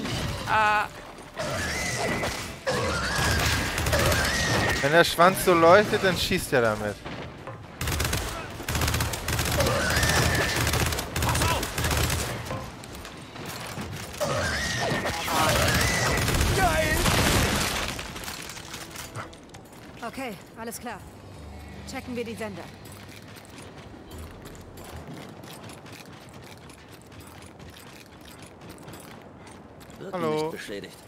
Wenn der Schwanz so leuchtet, dann schießt er damit. Okay, alles klar. Checken wir die Sender. Wird Hallo. nicht beschädigt.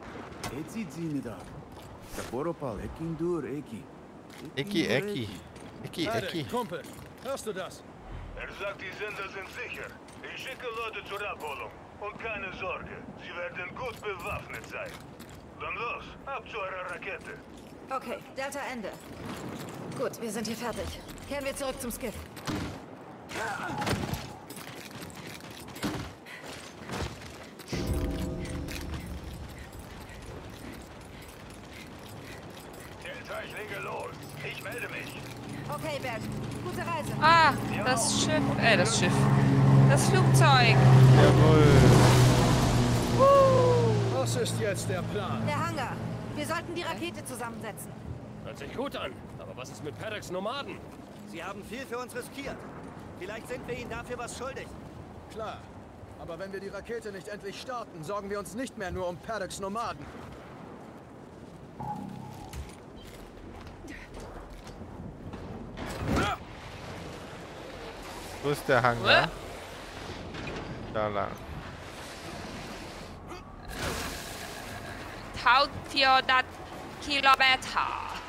Ecki. Kumpel, hörst du das? Er sagt, die Sender sind sicher. Ich schicke Leute zur Abholung. Und keine Sorge, sie werden gut bewaffnet sein. Dann los, ab zu eurer Rakete. Okay, Delta Ende. Gut, wir sind hier fertig. Kehren wir zurück zum Skiff. Delta, ich lege los. Ich melde mich. Okay, Bert. Gute Reise. Ah, das Schiff. Das Schiff. Das Flugzeug. Jawohl. Was ist jetzt der Plan? Der Hangar. Wir sollten die Rakete zusammensetzen. Hört sich gut an. Aber was ist mit Paddocks Nomaden? Sie haben viel für uns riskiert. Vielleicht sind wir ihnen dafür was schuldig. Klar. Aber wenn wir die Rakete nicht endlich starten, sorgen wir uns nicht mehr nur um Paddocks Nomaden. Wo ist der Hangar? Da lang. 1400 Kilometer.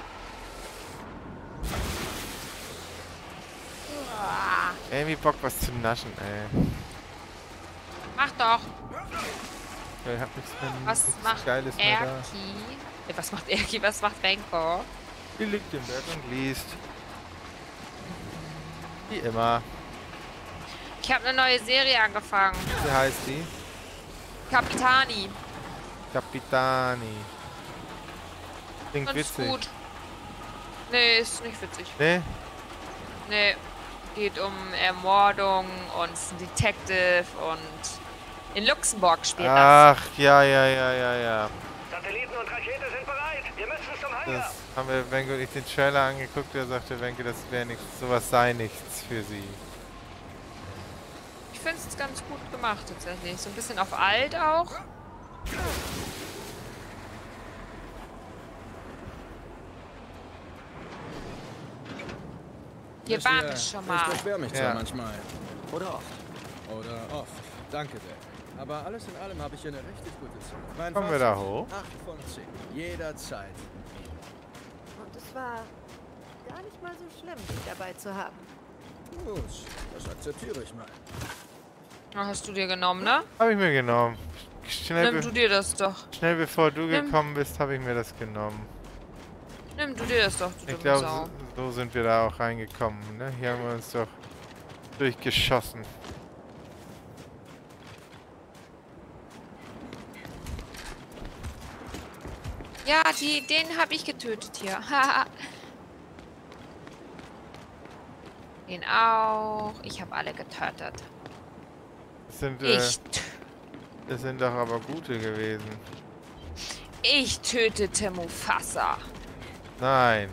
Irgendwie Bock was zu naschen, ey. Mach doch. Ich hab nichts Was macht Geiles mehr da. Erki? Was macht Erki? Was macht Benko? Die liegt im Bett und liest. Wie immer. Ich habe eine neue Serie angefangen. Wie heißt die? Capitani. Capitani. Klingt Ganz witzig. gut. Nee, ist nicht witzig. Ne? Nee. Geht um Ermordung und ist ein Detective und in Luxemburg spielt das. Ach, ja. Satelliten und Rakete sind bereit. Wir müssen zum Hangar. Das haben wir Wenke und ich den Trailer angeguckt, da sagte Wenke, das wäre nichts, sowas sei nichts für sie. Ich finde es ganz gut gemacht tatsächlich. So ein bisschen auf alt auch. Hier Wisst ihr, waren wir schon mal. Ich beschwere mich zwar Ja. manchmal. Oder oft. Oder oft. Danke, Dad. Aber alles in allem habe ich hier eine richtig gute Zeit. Mein Kommen wir da hoch? 8 von 10. Jederzeit. Und es war gar nicht mal so schlimm, dich dabei zu haben. Gut, das akzeptiere ich mal. Ah, hast du dir genommen, ne? Habe ich mir genommen. Schnell, Nimm du dir das doch. schnell bevor du Nimm. gekommen bist, habe ich mir das genommen. Nimm du dir das doch, du Ich dumme glaube, Sau. so sind wir da auch reingekommen. Ne? Hier haben wir uns doch durchgeschossen. Ja, den habe ich getötet hier. Haha. Den auch. Ich habe alle getötet. Das sind doch aber gute gewesen. Ich tötete Mufasa. Nein.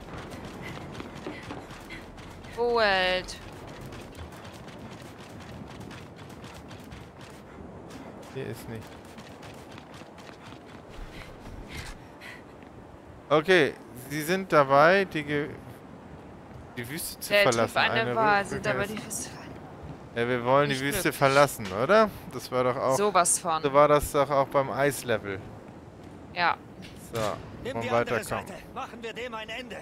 Gold. Hier ist nicht. Okay, sie sind dabei, die Wüste zu verlassen. Eine Wahl, sind aber die Wüste. Ja, wir wollen die Wüste verlassen, oder? Das war doch auch... Sowas von. So war das doch auch beim Eislevel. Ja. So, Nimm und die andere weiterkommen. Seite. Machen wir dem ein Ende.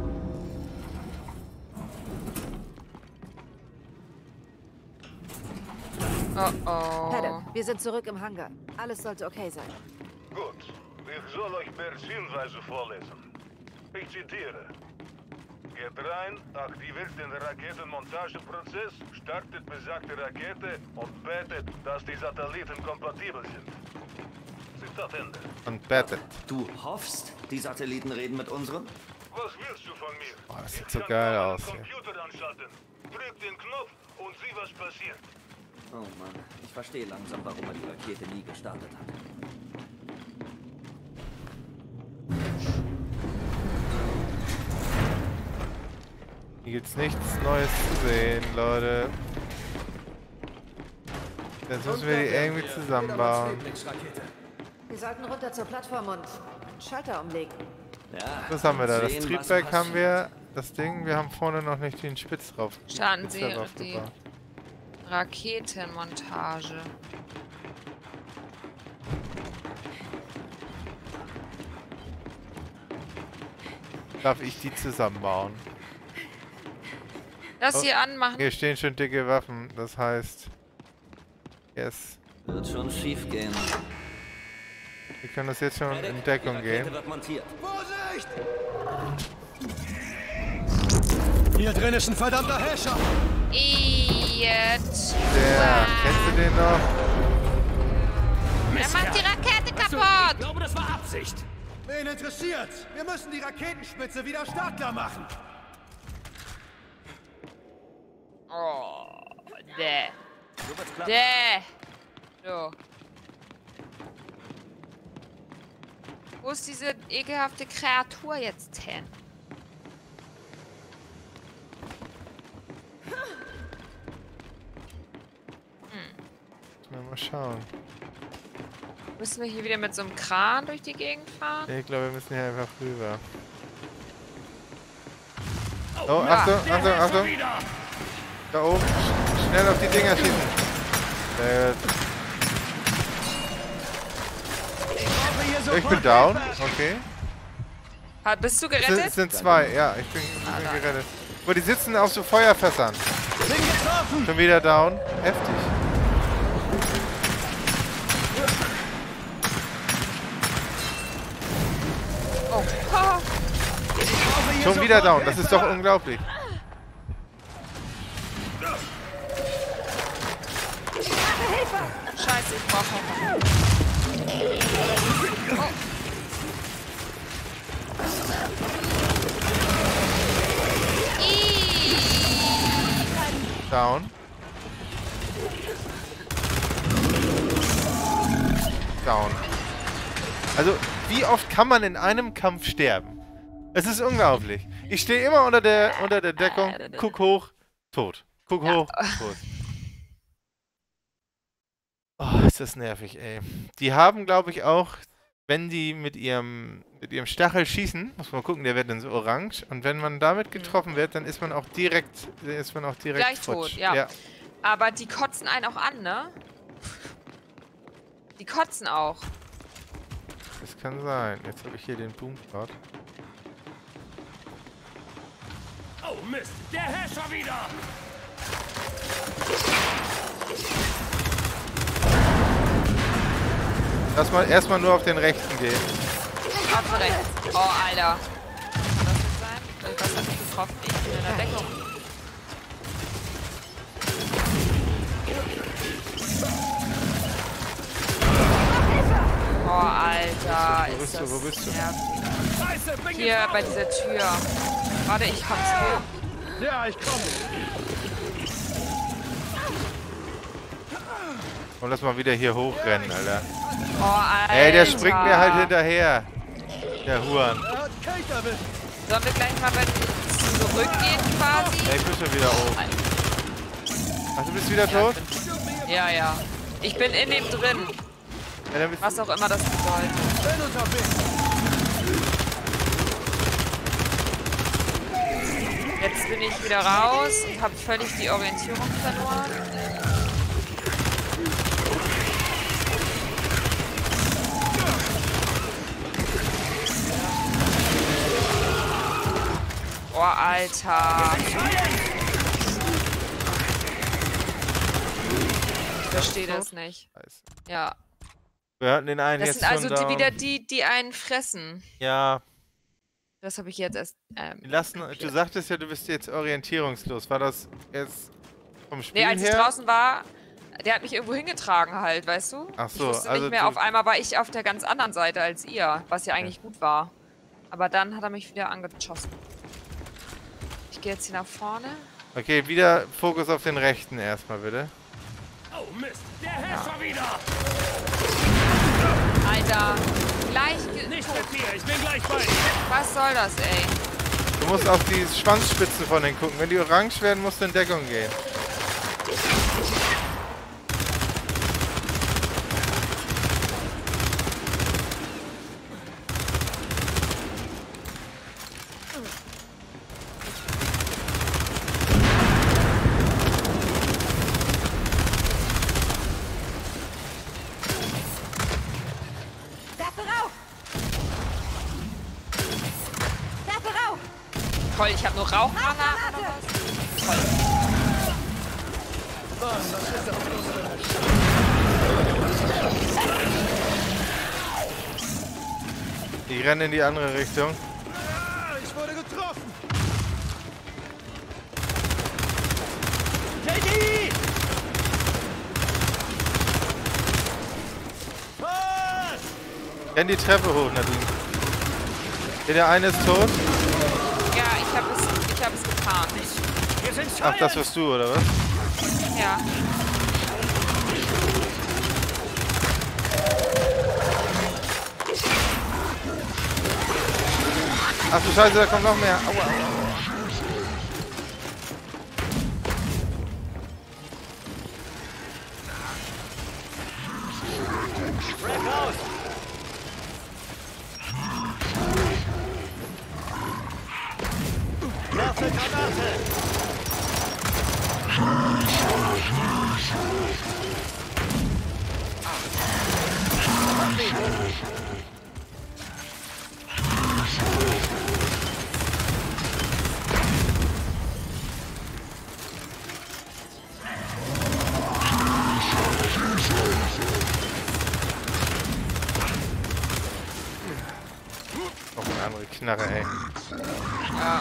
Oh oh. Paddock, wir sind zurück im Hangar. Alles sollte okay sein. Gut, ich soll euch Berts Hinweise vorlesen. Ich zitiere. Geht rein, aktiviert den Raketenmontageprozess, startet besagte Rakete und betet, dass die Satelliten kompatibel sind. Zitat Ende. Und betet. Du hoffst, die Satelliten reden mit unseren? Was willst du von mir? Oh, das sieht so geil aus hier. Computer anschalten. Drück den Knopf und sieh, was passiert. Oh Mann, ich verstehe langsam, warum er die Rakete nie gestartet hat. Hier gibt's nichts Neues zu sehen, Leute. Jetzt müssen wir die irgendwie zusammenbauen. Wir sollten runter zur Plattform und einen Schalter umlegen. Ja, Was haben wir da? Das sehen, was Triebwerk haben passiert. wir. Das Ding, wir haben vorne noch nicht den Spitz drauf. Schauen Spitz Sie darauf die gebaut. Raketenmontage. Darf ich die zusammenbauen? Das hier anmachen. Hier stehen schon dicke Waffen, das heißt... Yes. Wird schon schief gehen. Wir können das jetzt schon in Die Deckung Rakete gehen. wird montiert. Vorsicht! Hier drin ist ein verdammter Hescher! Jetzt. Der, kennst du den noch? Er macht die Rakete Ich kaputt. glaube, das war Absicht. Wen interessiert's? Wir müssen die Raketenspitze wieder startklar machen! Oh, däh. So wird's klappen. Däh. So. Wo ist diese ekelhafte Kreatur jetzt hin? Mal schauen. Müssen wir hier wieder mit so einem Kran durch die Gegend fahren? Ich glaube, wir müssen hier einfach rüber. Oh, Achtung, Achtung, Achtung! Da oben, schnell auf die Dinger schießen. Ich bin down, okay. Bist du Es gerettet? sind zwei, ja, ich bin gerettet. Aber die sitzen auf so Feuerfässern. Schon wieder down. Heftig. Oh. Ha. Schon wieder down, das ist doch unglaublich. Scheiße, ich brauche Hilfe. Oh. Down. Down. Also, wie oft kann man in einem Kampf sterben? Es ist unglaublich. Ich stehe immer unter der Deckung, guck hoch, tot. Guck hoch, tot. Oh, ist das nervig, ey. Die haben, glaube ich, auch, wenn die mit ihrem Stachel schießen, muss man gucken, der wird dann so orange. Und wenn man damit getroffen wird, dann ist man auch direkt, Gleich futsch. tot, ja. Aber die kotzen einen auch an, ne? Die kotzen auch. Das kann sein. Jetzt habe ich hier den Boomplot. Oh Mist, der Hescher wieder! Lass mal erstmal nur auf den rechten gehen. Auf rechts. Oh, Alter. Kann das nicht sein? Was hat mich getroffen? Ich bin in der Deckung. Oh, Alter. Wo bist du? Wo bist du? Nervig. Hier bei dieser Tür. Warte, ich komm's hoch. Ja, ich komme. Und lass mal wieder hier hochrennen, Alter. Oh, Alter. Ey, der springt mir halt hinterher. Der Huren. Er hat Kate erwischt. Sollen wir gleich mal zurückgehen quasi? Ja, ich bin schon wieder oben. Ach, du bist wieder tot? Ja, ja. Ich bin in dem drin. Ja, dann bist Was auch immer das bedeutet. Jetzt bin ich wieder raus und habe völlig die Orientierung verloren. Oh, Alter. Ich verstehe das nicht. Ja. Wir hatten den einen Das jetzt sind also schon wieder die einen fressen. Ja. Das habe ich jetzt erst. Du sagtest ja, du bist jetzt orientierungslos. War das jetzt vom Spiel her? Nee, als ich draußen war, der hat mich irgendwo hingetragen halt, weißt du? Ach so, ich wusste also nicht mehr, auf einmal war ich auf der ganz anderen Seite als ihr, was ja eigentlich gut war. Aber dann hat er mich wieder angeschossen. Ich gehe jetzt hier nach vorne. Okay, wieder Fokus auf den rechten erstmal, bitte. Oh Mist, der Herrscher wieder! Alter, gleich... Nicht mit dir, ich bin gleich bei dir. Was soll das, ey? Du musst auf die Schwanzspitzen von denen gucken. Wenn die orange werden, musst du in Deckung gehen. Toll, ich habe nur Rauchgranate oder was? Toll. Die rennen in die andere Richtung. Ich wurde getroffen! Katie! Renn die Treppe hoch, Nadine. Der eine ist tot. Ja, ich hab es getan. Ach, das wirst du, oder was? Ja. Ach du Scheiße, da kommt noch mehr. Aua. Noch eine andere Knarre, ey. Ja.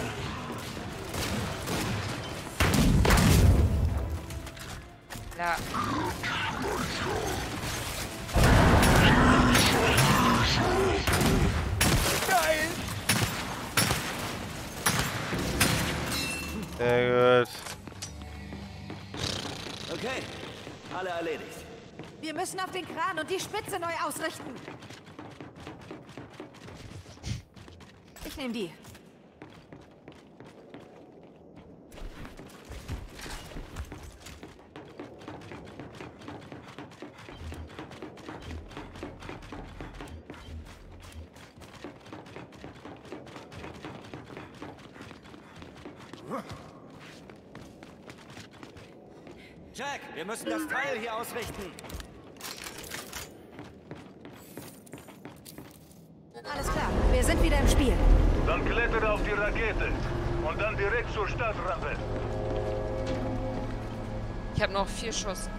Ja. Geil! Sehr gut. Okay, alle erledigt. Wir müssen auf den Kran und die Spitze neu ausrichten. Ich nehme die. Jack, wir müssen das Teil hier ausrichten. Alles klar, wir sind wieder im Spiel. Dann klettere auf die Rakete und dann direkt zur Startrampe. Ich habe noch 4 Schuss.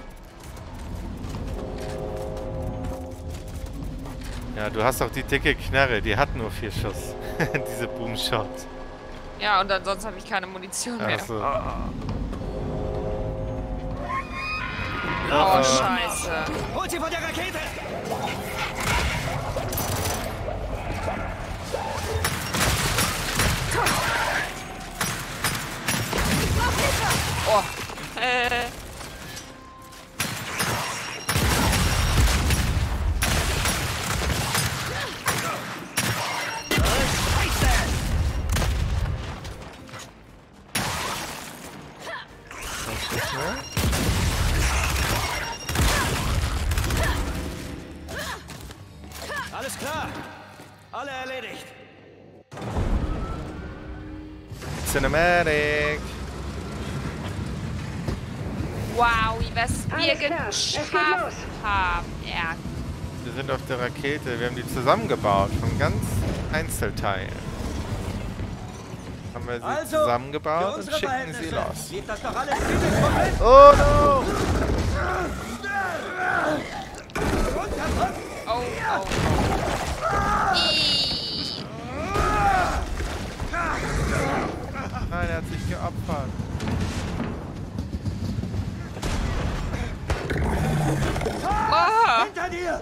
Ja, du hast auch die dicke Knarre, die hat nur 4 Schuss. Diese Boomshot. Ja, und ansonsten habe ich keine Munition mehr. Ach so. Oh, Scheiße. Holt sie von der Rakete! Oh. Alle erledigt. Cinematic. Wow, was wir Alles klar, es geht geschafft los. haben. Ja. Wir sind auf der Rakete. Wir haben die zusammengebaut. Von ganz Einzelteilen. Haben wir sie zusammengebaut und schicken sie los. Geht das doch alles ziemlich vorbei? Oh no! Oh, oh. Ih. Nein, er hat sich geopfert. Oh. Hinter dir!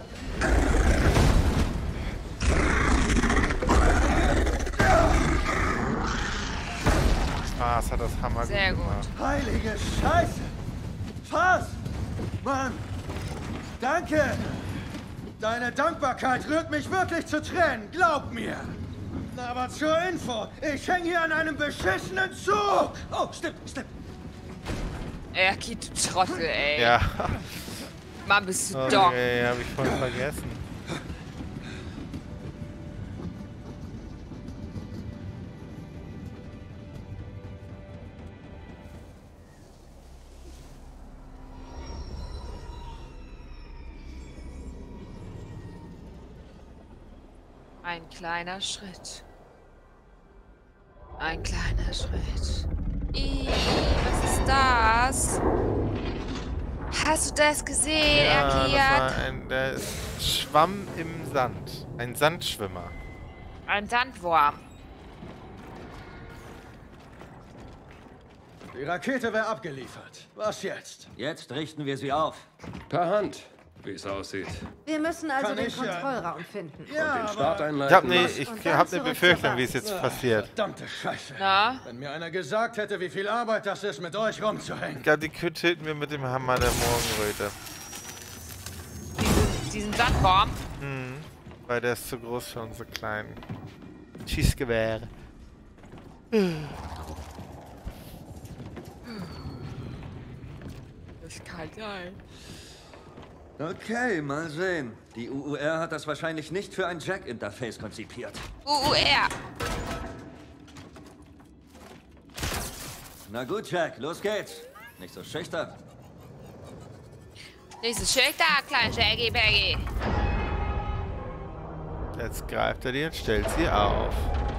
Ah, es hat das Hammer Sehr gut. gemacht. Heilige Scheiße! Was? Mann! Danke! Deine Dankbarkeit rührt mich wirklich zu Tränen, glaub mir! Aber zur Info, ich hänge hier an einem beschissenen Zug! Oh, stimmt. Ja, Kid, du Trottel, ey. Ja. Mann, bist du dumm. Okay, hab ich voll vergessen. Ein kleiner Schritt. Ein kleiner Schritt. Ih, was ist das? Hast du das gesehen, Ja, das Erklärt? war der Schwamm im Sand. Ein Sandschwimmer. Ein Sandwurm. Die Rakete wäre abgeliefert. Was jetzt? Jetzt richten wir sie auf. Per Hand, wie es aussieht. Wir müssen also Kann den ich, Kontrollraum finden. Ja, Den Start aber... einleiten. Ich hab eine Befürchtung, wie es jetzt passiert. Verdammte Scheiße. Na? Wenn mir einer gesagt hätte, wie viel Arbeit das ist, mit euch rumzuhängen. Ich glaube, die töten wir mit dem Hammer der Morgenröte. Diesen Sandwurm? Hm. Weil der ist zu groß für unsere kleinen Schießgewehre. Das kann sein. Okay, mal sehen. Die UUR hat das wahrscheinlich nicht für ein Jack-Interface konzipiert. UUR. Na gut, Jack, los geht's. Nicht so schüchtern. Nächstes Schild da, klein Shaggy Baggy. Jetzt greift er die und stellt sie auf.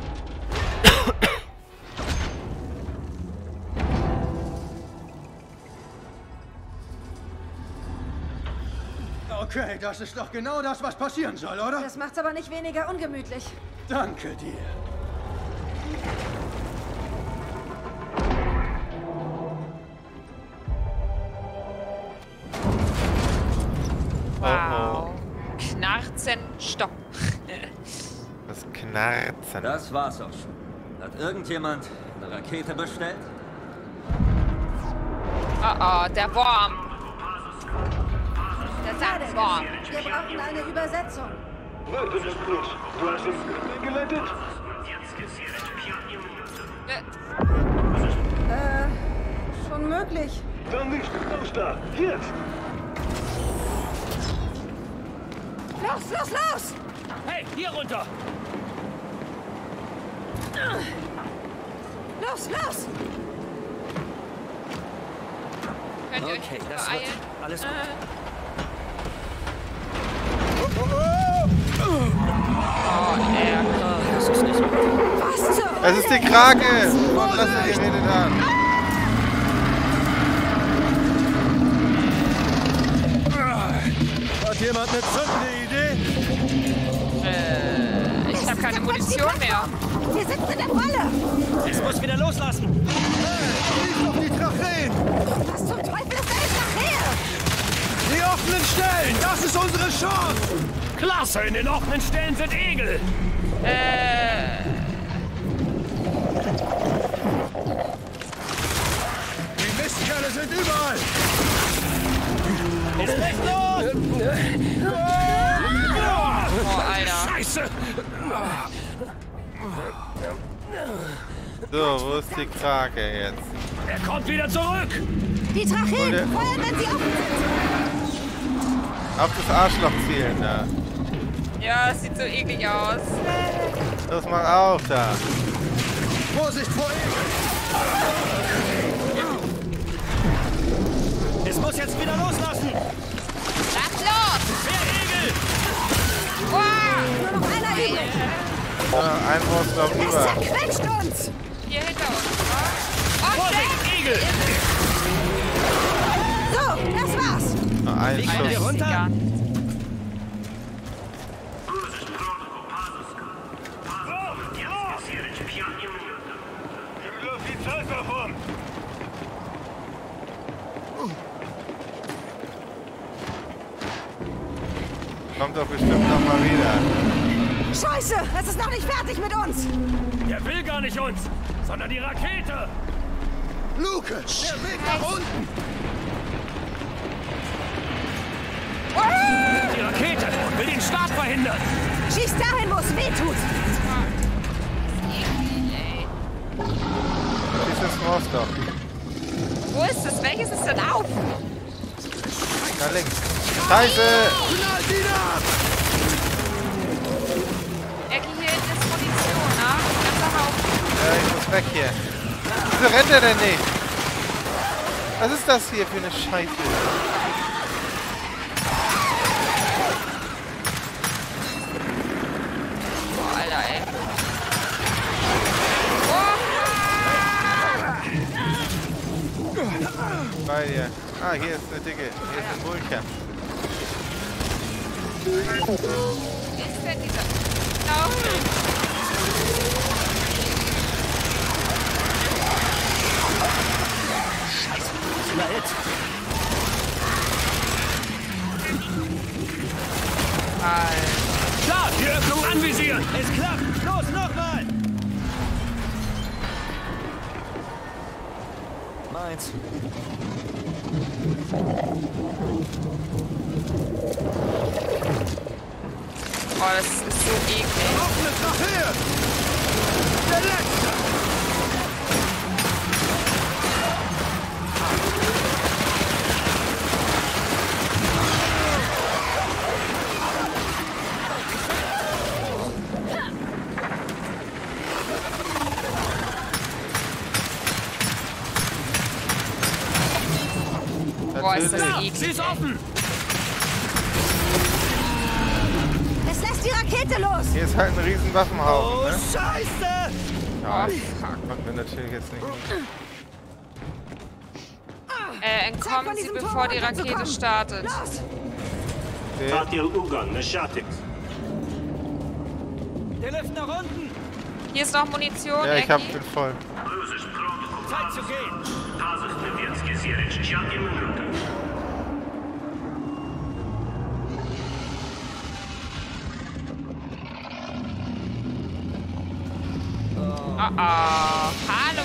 Okay, das ist doch genau das, was passieren soll, oder? Das macht's aber nicht weniger ungemütlich. Danke dir. Wow. Knarzen, stopp. Das Knarzen. Das war's auch schon. Hat irgendjemand eine Rakete bestellt? Oh oh, der Wurm. Der Sandwurm. Wir brauchen eine Übersetzung. Warte mal kurz. Du hast den Skript eingeleitet? Schon möglich. Dann nicht. Los da. Jetzt. Los, los, los! Hey, hier runter! Los, los! Könnt ihr euch Okay, nicht das beeilen? wird alles gut. Das ist nicht gut. Was zur Es ist die Krake! Und lass sie geredet an. Hat jemand eine zündende Idee? Ich hab keine Munition mehr. Wir sitzen in der Falle! Es muss wieder loslassen! Hey, lief doch die Tracheen! Was zum Teufel ist eine Trachea? Die offenen Stellen! Das ist unsere Chance! Klasse, in den offenen Stellen sind Egel. Die Mistkerle sind überall! Ist nicht los! Oh, Alter. Scheiße. So, wo ist die Krake jetzt? Er kommt wieder zurück. Die Tracheen! Feuern, wenn sie offen sind! Auf das Arschloch zielen da. Ja, es sieht so eklig aus. Das mach auf da. Vorsicht vor ihm! Es muss jetzt wieder loslassen! Lass los! Mehr Egel! Wow! Nur noch einer übrig. Ja, ein Haus noch Es rüber. zerquetscht uns. Hier hinter uns. Oh, Vorsicht, Egel! So, das war's. Noch ein Fliegen wir Schuss. runter? gar nicht. Lass die Zeit davon! Kommt doch bestimmt noch mal wieder. Scheiße, es ist noch nicht fertig mit uns. Der will gar nicht uns, sondern die Rakete! Luke, der Weg nach unten! Die Rakete will den Start verhindern! Schieß dahin, wo es weh tut. Dieses Rostock. Wo ist es? Welches ist denn auf? Da links. Scheiße! Knall ihn ab! Ecki, hier hinten ist Munition, ne? Ganz Sache auf. Ja, ich muss weg hier. Wieso rennt er denn nicht? Was ist das hier für eine Scheiße? Boah, Alter, ey. Bei dir. Ah, hier ist eine Dicke. Hier ist ein Vulkan. Wie ist denn dieser? No. Klar, die Öffnung anvisieren! Es klappt! Los, nochmal! Meins. Oh, das ist so eklig. Offnet nach her! Der Letzte! Boah, ist das Natürlich. Sie eklig. ist offen! Es lässt die Rakete los. Hier ist halt ein riesen Waffenhaufen, ne? Scheiße! Ja, konnten wir natürlich jetzt nicht. Entkommen von Sie, diesem bevor Turm die Rakete runterzukommen. startet. Los. Okay. Der Lift nach unten! Hier ist noch Munition, Ja, ich Ecki. bin voll. Zeit zu gehen! Oh, oh. Hallo.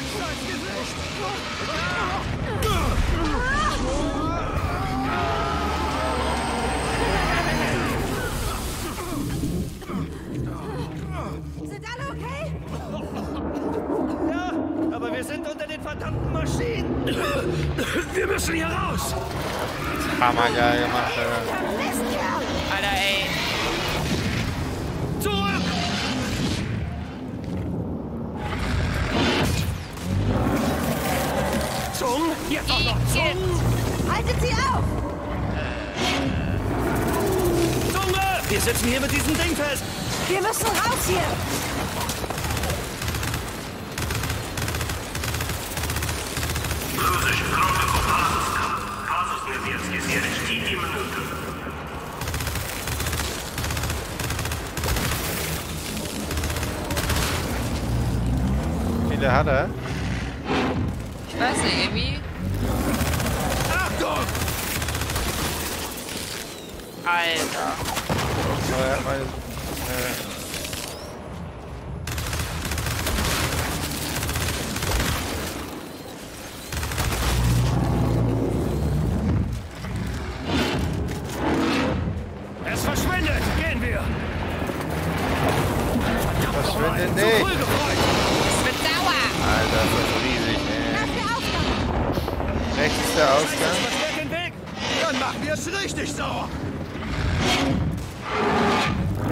Sind alle okay? Ja, aber wir sind unter den verdammten Maschinen! Wir müssen hier raus! Hammergeil gemacht, Alter. Mistkerl. Alter, ey. Zurück! Zung! Jetzt auch noch Zung! Haltet sie auf. Zunge! Wir sitzen hier mit diesem Ding fest! Wir müssen raus hier. Wie viele hat er? Ich weiß nicht, irgendwie. Achtung! Alter. Aber er hat mal. Es verschwindet! Gehen wir! Verschwindet Zu nicht! früh gefreut! Es wird sauer. Alter, das ist riesig, ey. Nach der Aufnahme. Rechts ist der Ausgang. Verstärkt den Weg! Dann machen wir es richtig sauer!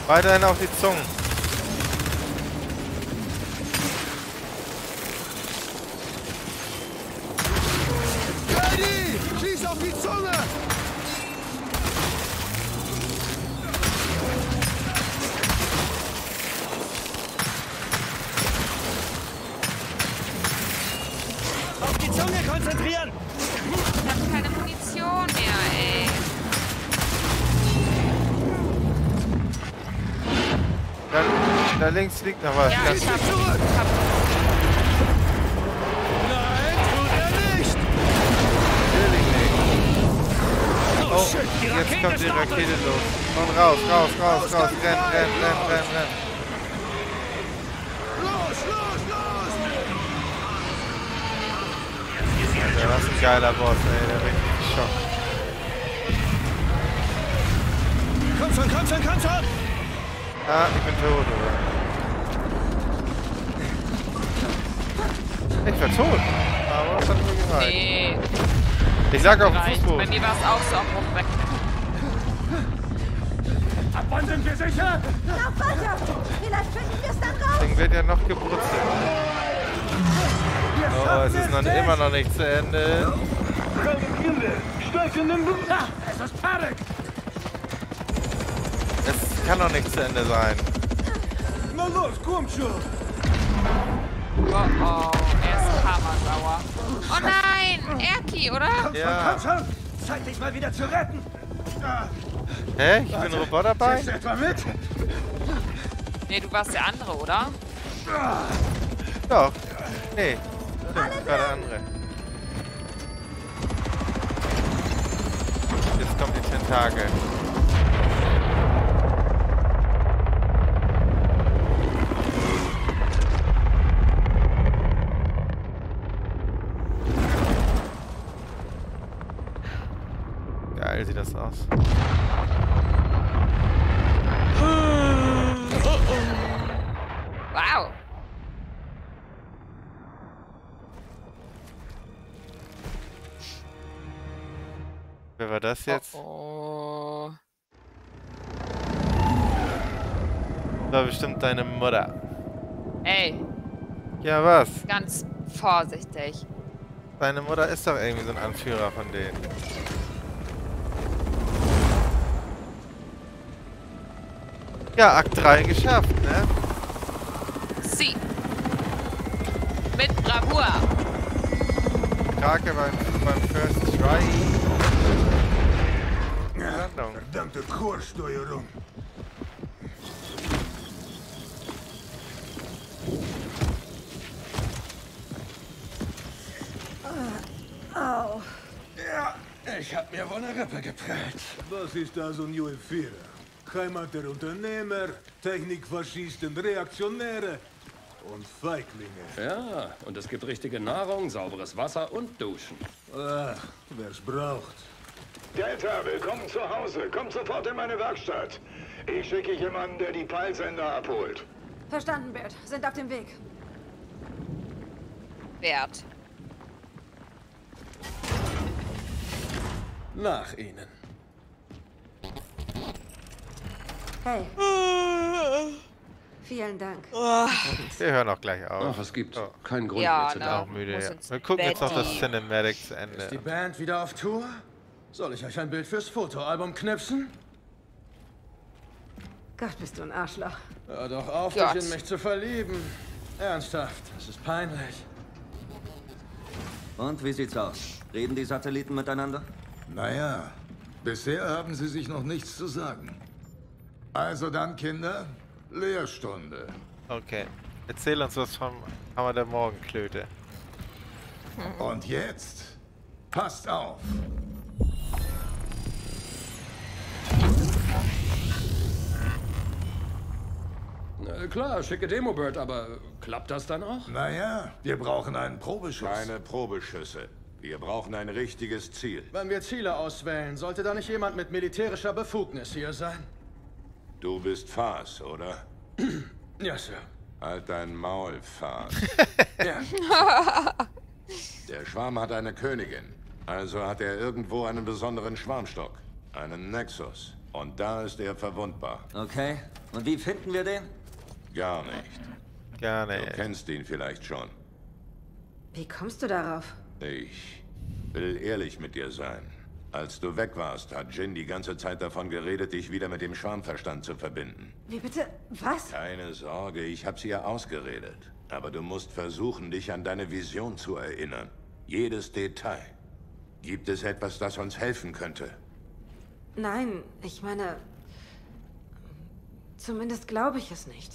Weiterhin auf die Zungen. Ready! Schieß auf die Zunge! Auf die Zunge konzentrieren! Ich hab keine Munition mehr, ey. Da links liegt noch was. Ja, Ganz ich hab... Nein, tut er nicht! natürlich nicht. Oh, jetzt kommt die Rakete los. Und raus. Renn. Los! Alter, was ein geiler Boss, ey. Der richtig Schock. Komm schon! Ah, ich bin tot, oder? Ich war tot. Aber das hat mir gereicht. Nee. Ich lag auf dem Bei Fußboden. mir war es auch so am Hochweg. Ab wann sind wir sicher? Lauf weiter! Vielleicht finden wir es dann raus! Das Ding wird ja noch gebrutzelt. Oh, es ist immer noch nicht zu Ende. Es ist Paddock! Es kann noch nicht zu Ende sein. Na los, komm schon! Oh, er ist hammersauer. Oh nein, Erki, oder? Ja. Komm schon! Zeit, dich mal wieder zu retten! Hä? Ich bin Roboterbein? Ziehst du etwa mit? Nee, du warst der andere, oder? Doch. Nee. Stimmt, das war der andere. Jetzt kommt die Tentakel. Geil sieht das aus. Wow. Wer war das jetzt? Oh. Das war bestimmt deine Mutter. Ey, Ja, was? ganz vorsichtig. Deine Mutter ist doch irgendwie so ein Anführer von denen. Ja, Akt 3 geschafft, ne? Sie. Mit Bravour. Krake beim First Try. In Ordnung. Verdammte Chorsteuerung. Au. Ja, ich hab mir wohl eine Rippe geprellt. Was ist also New Vierer? Heimat der Unternehmer, Technikfaschisten, Reaktionäre und Feiglinge. Ja, und es gibt richtige Nahrung, sauberes Wasser und Duschen. Ach, wer's braucht. Delta, willkommen zu Hause. Kommt sofort in meine Werkstatt. Ich schicke jemanden, der die Peilsender abholt. Verstanden, Bert. Sind auf dem Weg. Wert. Nach ihnen. Hey. Vielen Dank. Wir hören auch gleich auf. Ach, es gibt Oh, keinen Grund Ja, mehr zu ne. danken. auch müde, Muss ja. ins Wir gucken jetzt noch das Betti. Cinematic zu Ist die Ende. Band wieder auf Tour? Soll ich euch ein Bild fürs Fotoalbum knipsen? Gott, bist du ein Arschloch. Hör doch auf, Gott. dich in mich zu verlieben. Ernsthaft, das ist peinlich. Und wie sieht's aus? Reden die Satelliten miteinander? Naja, bisher haben sie sich noch nichts zu sagen. Also dann, Kinder, Lehrstunde. Okay. Erzähl uns was vom Hammer der Morgenklöte. Und jetzt, passt auf. Klar, schicke Demo-Bird, aber klappt das dann auch? Naja, wir brauchen einen Probeschuss. Keine Probeschüsse. Wir brauchen ein richtiges Ziel. Wenn wir Ziele auswählen, sollte da nicht jemand mit militärischer Befugnis hier sein? Du bist Fas, oder? Ja, Sir. Halt dein Maul, Fas. Ja. Der Schwarm hat eine Königin. Also hat er irgendwo einen besonderen Schwarmstock. Einen Nexus. Und da ist er verwundbar. Okay. Und wie finden wir den? Gar nicht. Gar Du nicht. kennst ihn vielleicht schon. Wie kommst du darauf? Ich will ehrlich mit dir sein. Als du weg warst, hat Jin die ganze Zeit davon geredet, dich wieder mit dem Schwarmverstand zu verbinden. Wie bitte? Was? Keine Sorge, ich hab's ihr ausgeredet. Aber du musst versuchen, dich an deine Vision zu erinnern. Jedes Detail. Gibt es etwas, das uns helfen könnte? Nein, ich meine... Zumindest glaube ich es nicht.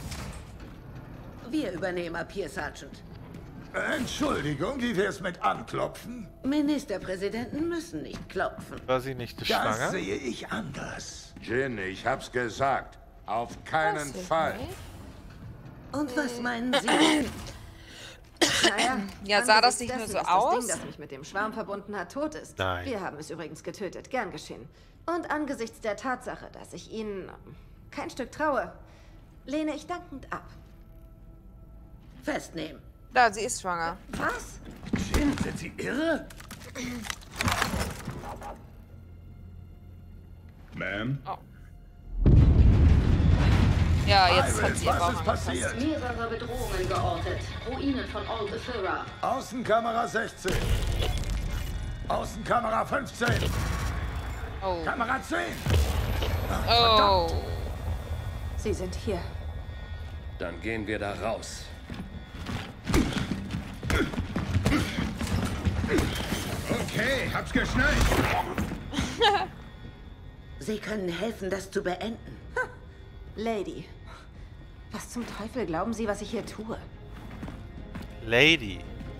Wir übernehmen ab hier, Sergeant. Entschuldigung, wie wär's mit Anklopfen? Ministerpräsidenten müssen nicht klopfen. War sie nicht Das schwanger? sehe ich anders. Jin, ich hab's gesagt. Auf keinen Fall. Und was meinen Sie? Naja, Ja, sah das angesichts nicht nur dessen so ist aus? Das Ding, das mich mit dem Schwarm verbunden hat, tot ist. Nein. Wir haben es übrigens getötet. Gern geschehen. Und angesichts der Tatsache, dass ich Ihnen kein Stück traue, lehne ich dankend ab. Festnehmen. Da, sie ist schwanger. Was? Jin, sind Sie irre? Ma'am? Oh. Ja, jetzt hat Iris, sie ihr was Bauch ist angefasst. passiert? Mehrere Bedrohungen geortet. Ruinen von Old Ethera. Außenkamera 16. Außenkamera 15. Oh. Kamera 10. Oh. Sie sind hier. Dann gehen wir da raus. Okay, hab's geschnallt. Sie können helfen, das zu beenden. Lady. Was zum Teufel glauben Sie, was ich hier tue? Lady.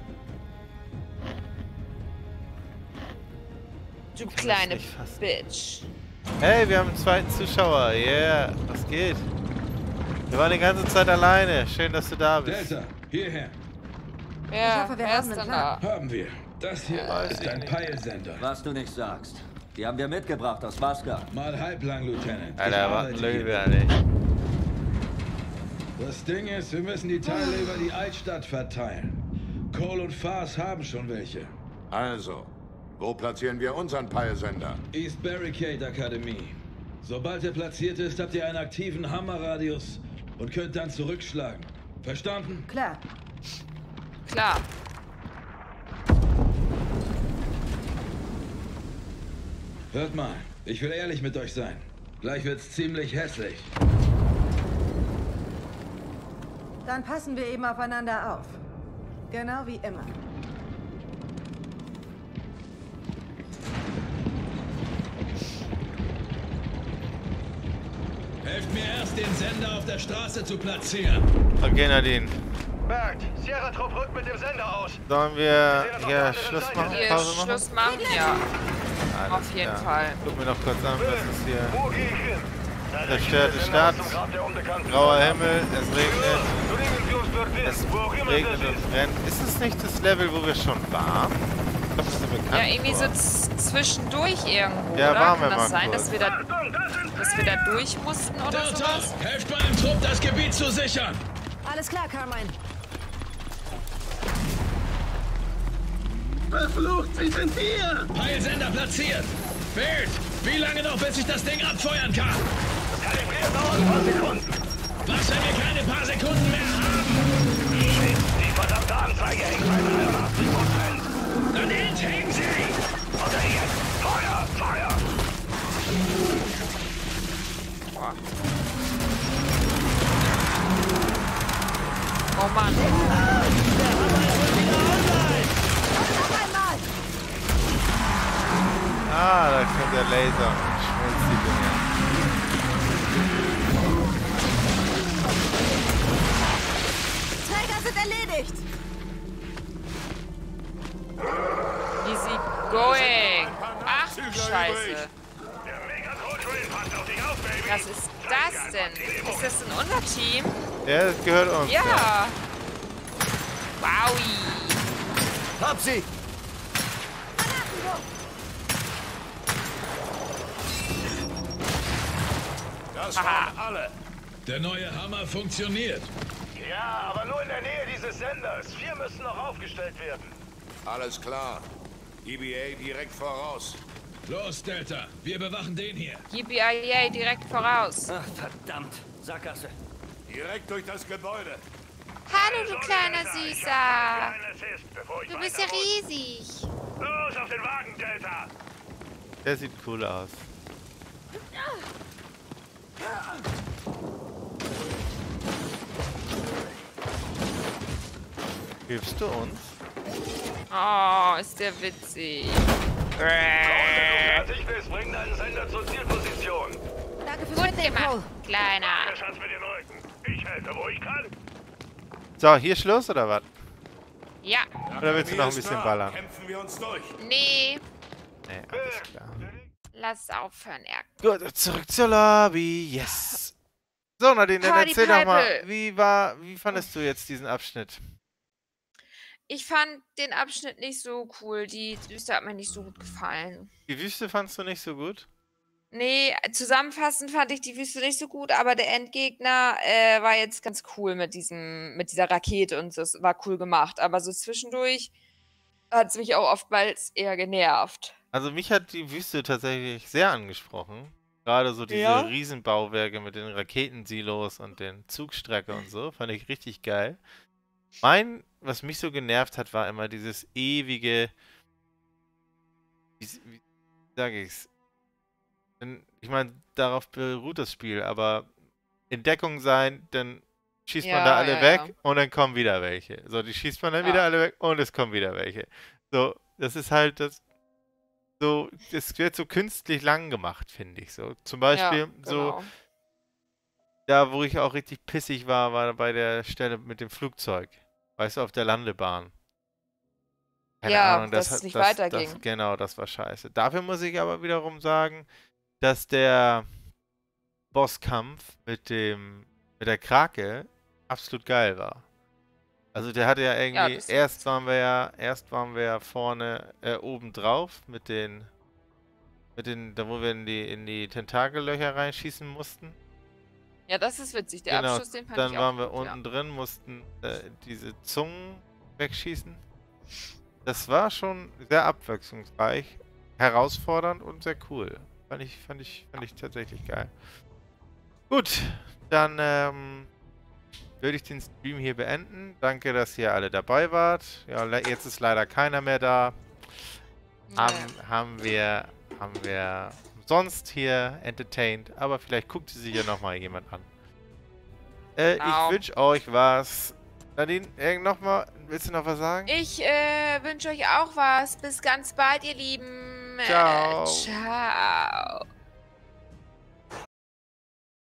Du kleine nicht fassen. Bitch. Hey, wir haben einen zweiten Zuschauer. Yeah, was geht? Wir waren die ganze Zeit alleine. Schön, dass du da bist. Delta, hierher. Ja, hoffe, wir wer haben ist einen denn da? Haben wir. Das hier Weiß ist ich ein nicht. Peilsender. Was du nicht sagst. Die haben wir mitgebracht aus Vaska. Mal halblang, Lieutenant. Alter, Ich war arbeite Löwe, hier. Alter. Das Ding ist, wir müssen die Teile über die Altstadt verteilen. Cole und Fars haben schon welche. Also, wo platzieren wir unseren Peilsender? East Barricade Akademie. Sobald er platziert ist, habt ihr einen aktiven Hammerradius und könnt dann zurückschlagen. Verstanden? Klar. Klar. Hört mal, ich will ehrlich mit euch sein. Gleich wird's ziemlich hässlich. Dann passen wir eben aufeinander auf. Genau wie immer. Helft mir erst, den Sender auf der Straße zu platzieren. Okay, Nadine. Bert, Sierra-Trupp rückt mit dem Sender aus. Sollen wir hier Schluss machen? Hier Pause machen? Schluss machen? Ja. Alles Auf jeden klar. Fall. Guck mir noch kurz an, was ist hier. Wo gehe ich hin? Zerstörte Stadt, grauer Himmel, es regnet, es regnet und brennt. Ist es nicht das Level, wo wir schon waren? Ich glaube, das ist bekannt. Ja, irgendwie so zwischendurch irgendwo, Ja, oder? waren wir Kann das mal sein, kurz. dass wir da durch mussten oder sowas? Helft meinem Trupp, das Gebiet zu sichern. Alles klar, Carmine. Verflucht, Sie sind hier! Peilsender platziert. Bild, wie lange noch, bis ich das Ding abfeuern kann? Kalibriert dauert 20 Sekunden. Was, wenn wir keine paar Sekunden mehr haben? Die verdammte Anzeige hängt bei 83%. Dann hängen sie! Oder jetzt! Feuer! Feuer! Oh Mann. Ah, da kommt der Laser und schmilzt die Dinger. Träger sind erledigt. Easy going. Ach du Scheiße. Der Mega-Control passt auf dich auf, Baby! Was ist das denn? Ist das in unser Team? Ja, das gehört uns. Ja. Wowi. Hab sie! Das waren alle. Der neue Hammer funktioniert. Ja, aber nur in der Nähe dieses Senders. 4 müssen noch aufgestellt werden. Alles klar. EBA direkt voraus. Los, Delta. Wir bewachen den hier. Yippie direkt voraus. Ach, verdammt. Sackgasse. Direkt durch das Gebäude. Hallo, du kleiner Süßer. Du bist ja riesig. Los, auf den Wagen, Delta. Der sieht cool aus. Hilfst du uns? Oh, ist der witzig. Fertig bist, bring deinen Sender zur Zielposition. Danke fürs Gut Mitnehmen, gemacht, Cole. Kleiner. Der Schatz mit den Rücken. Ich helfe, wo ich kann. So, hier Schluss oder was? Ja. Oder willst du noch ein bisschen ballern? Kämpfen wir uns durch. Nee. Nee, alles klar. Lass aufhören, Gut, zurück zur Lobby. Yes. So, Nadine, dann Party erzähl doch mal, Pipe. wie fandest du jetzt diesen Abschnitt? Ich fand den Abschnitt nicht so cool. Die Wüste hat mir nicht so gut gefallen. Die Wüste fandst du nicht so gut? Nee, zusammenfassend fand ich die Wüste nicht so gut, aber der Endgegner war jetzt ganz cool mit dieser Rakete und so. Das war cool gemacht. Aber so zwischendurch hat es mich auch oftmals eher genervt. Also mich hat die Wüste tatsächlich sehr angesprochen. Gerade so diese Riesenbauwerke mit den Raketensilos und den Zugstrecke und so, fand ich richtig geil. Was mich so genervt hat, war immer dieses ewige, wie sage ich's? Ich meine, darauf beruht das Spiel, aber in Deckung sein, dann schießt man da alle weg und dann kommen wieder welche. So, die schießt man dann wieder alle weg und es kommen wieder welche. So, das ist halt das wird so künstlich lang gemacht, finde ich so. Zum Beispiel so, da wo ich auch richtig pissig war bei der Stelle mit dem Flugzeug. Weißt du, auf der Landebahn. Keine Ahnung, dass es nicht weiterging. Genau, das war scheiße. Dafür muss ich aber wiederum sagen, dass der Bosskampf mit der Krake absolut geil war. Also der hatte ja irgendwie, erst waren wir ja vorne oben drauf mit den, da wo wir in die Tentakellöcher reinschießen mussten. Ja, das ist witzig. Der Abschuss, den fand ich auch Dann waren wir gut, unten drin, mussten diese Zungen wegschießen. Das war schon sehr abwechslungsreich, herausfordernd und sehr cool. Fand ich tatsächlich geil. Gut, dann würde ich den Stream hier beenden. Danke, dass ihr alle dabei wart. Ja, jetzt ist leider keiner mehr da. Haben wir umsonst hier entertained, aber vielleicht guckt sich ja nochmal jemand an. Ich wünsche euch was. Nadine, willst du noch was sagen? Ich wünsche euch auch was. Bis ganz bald, ihr Lieben. Ciao. Ciao.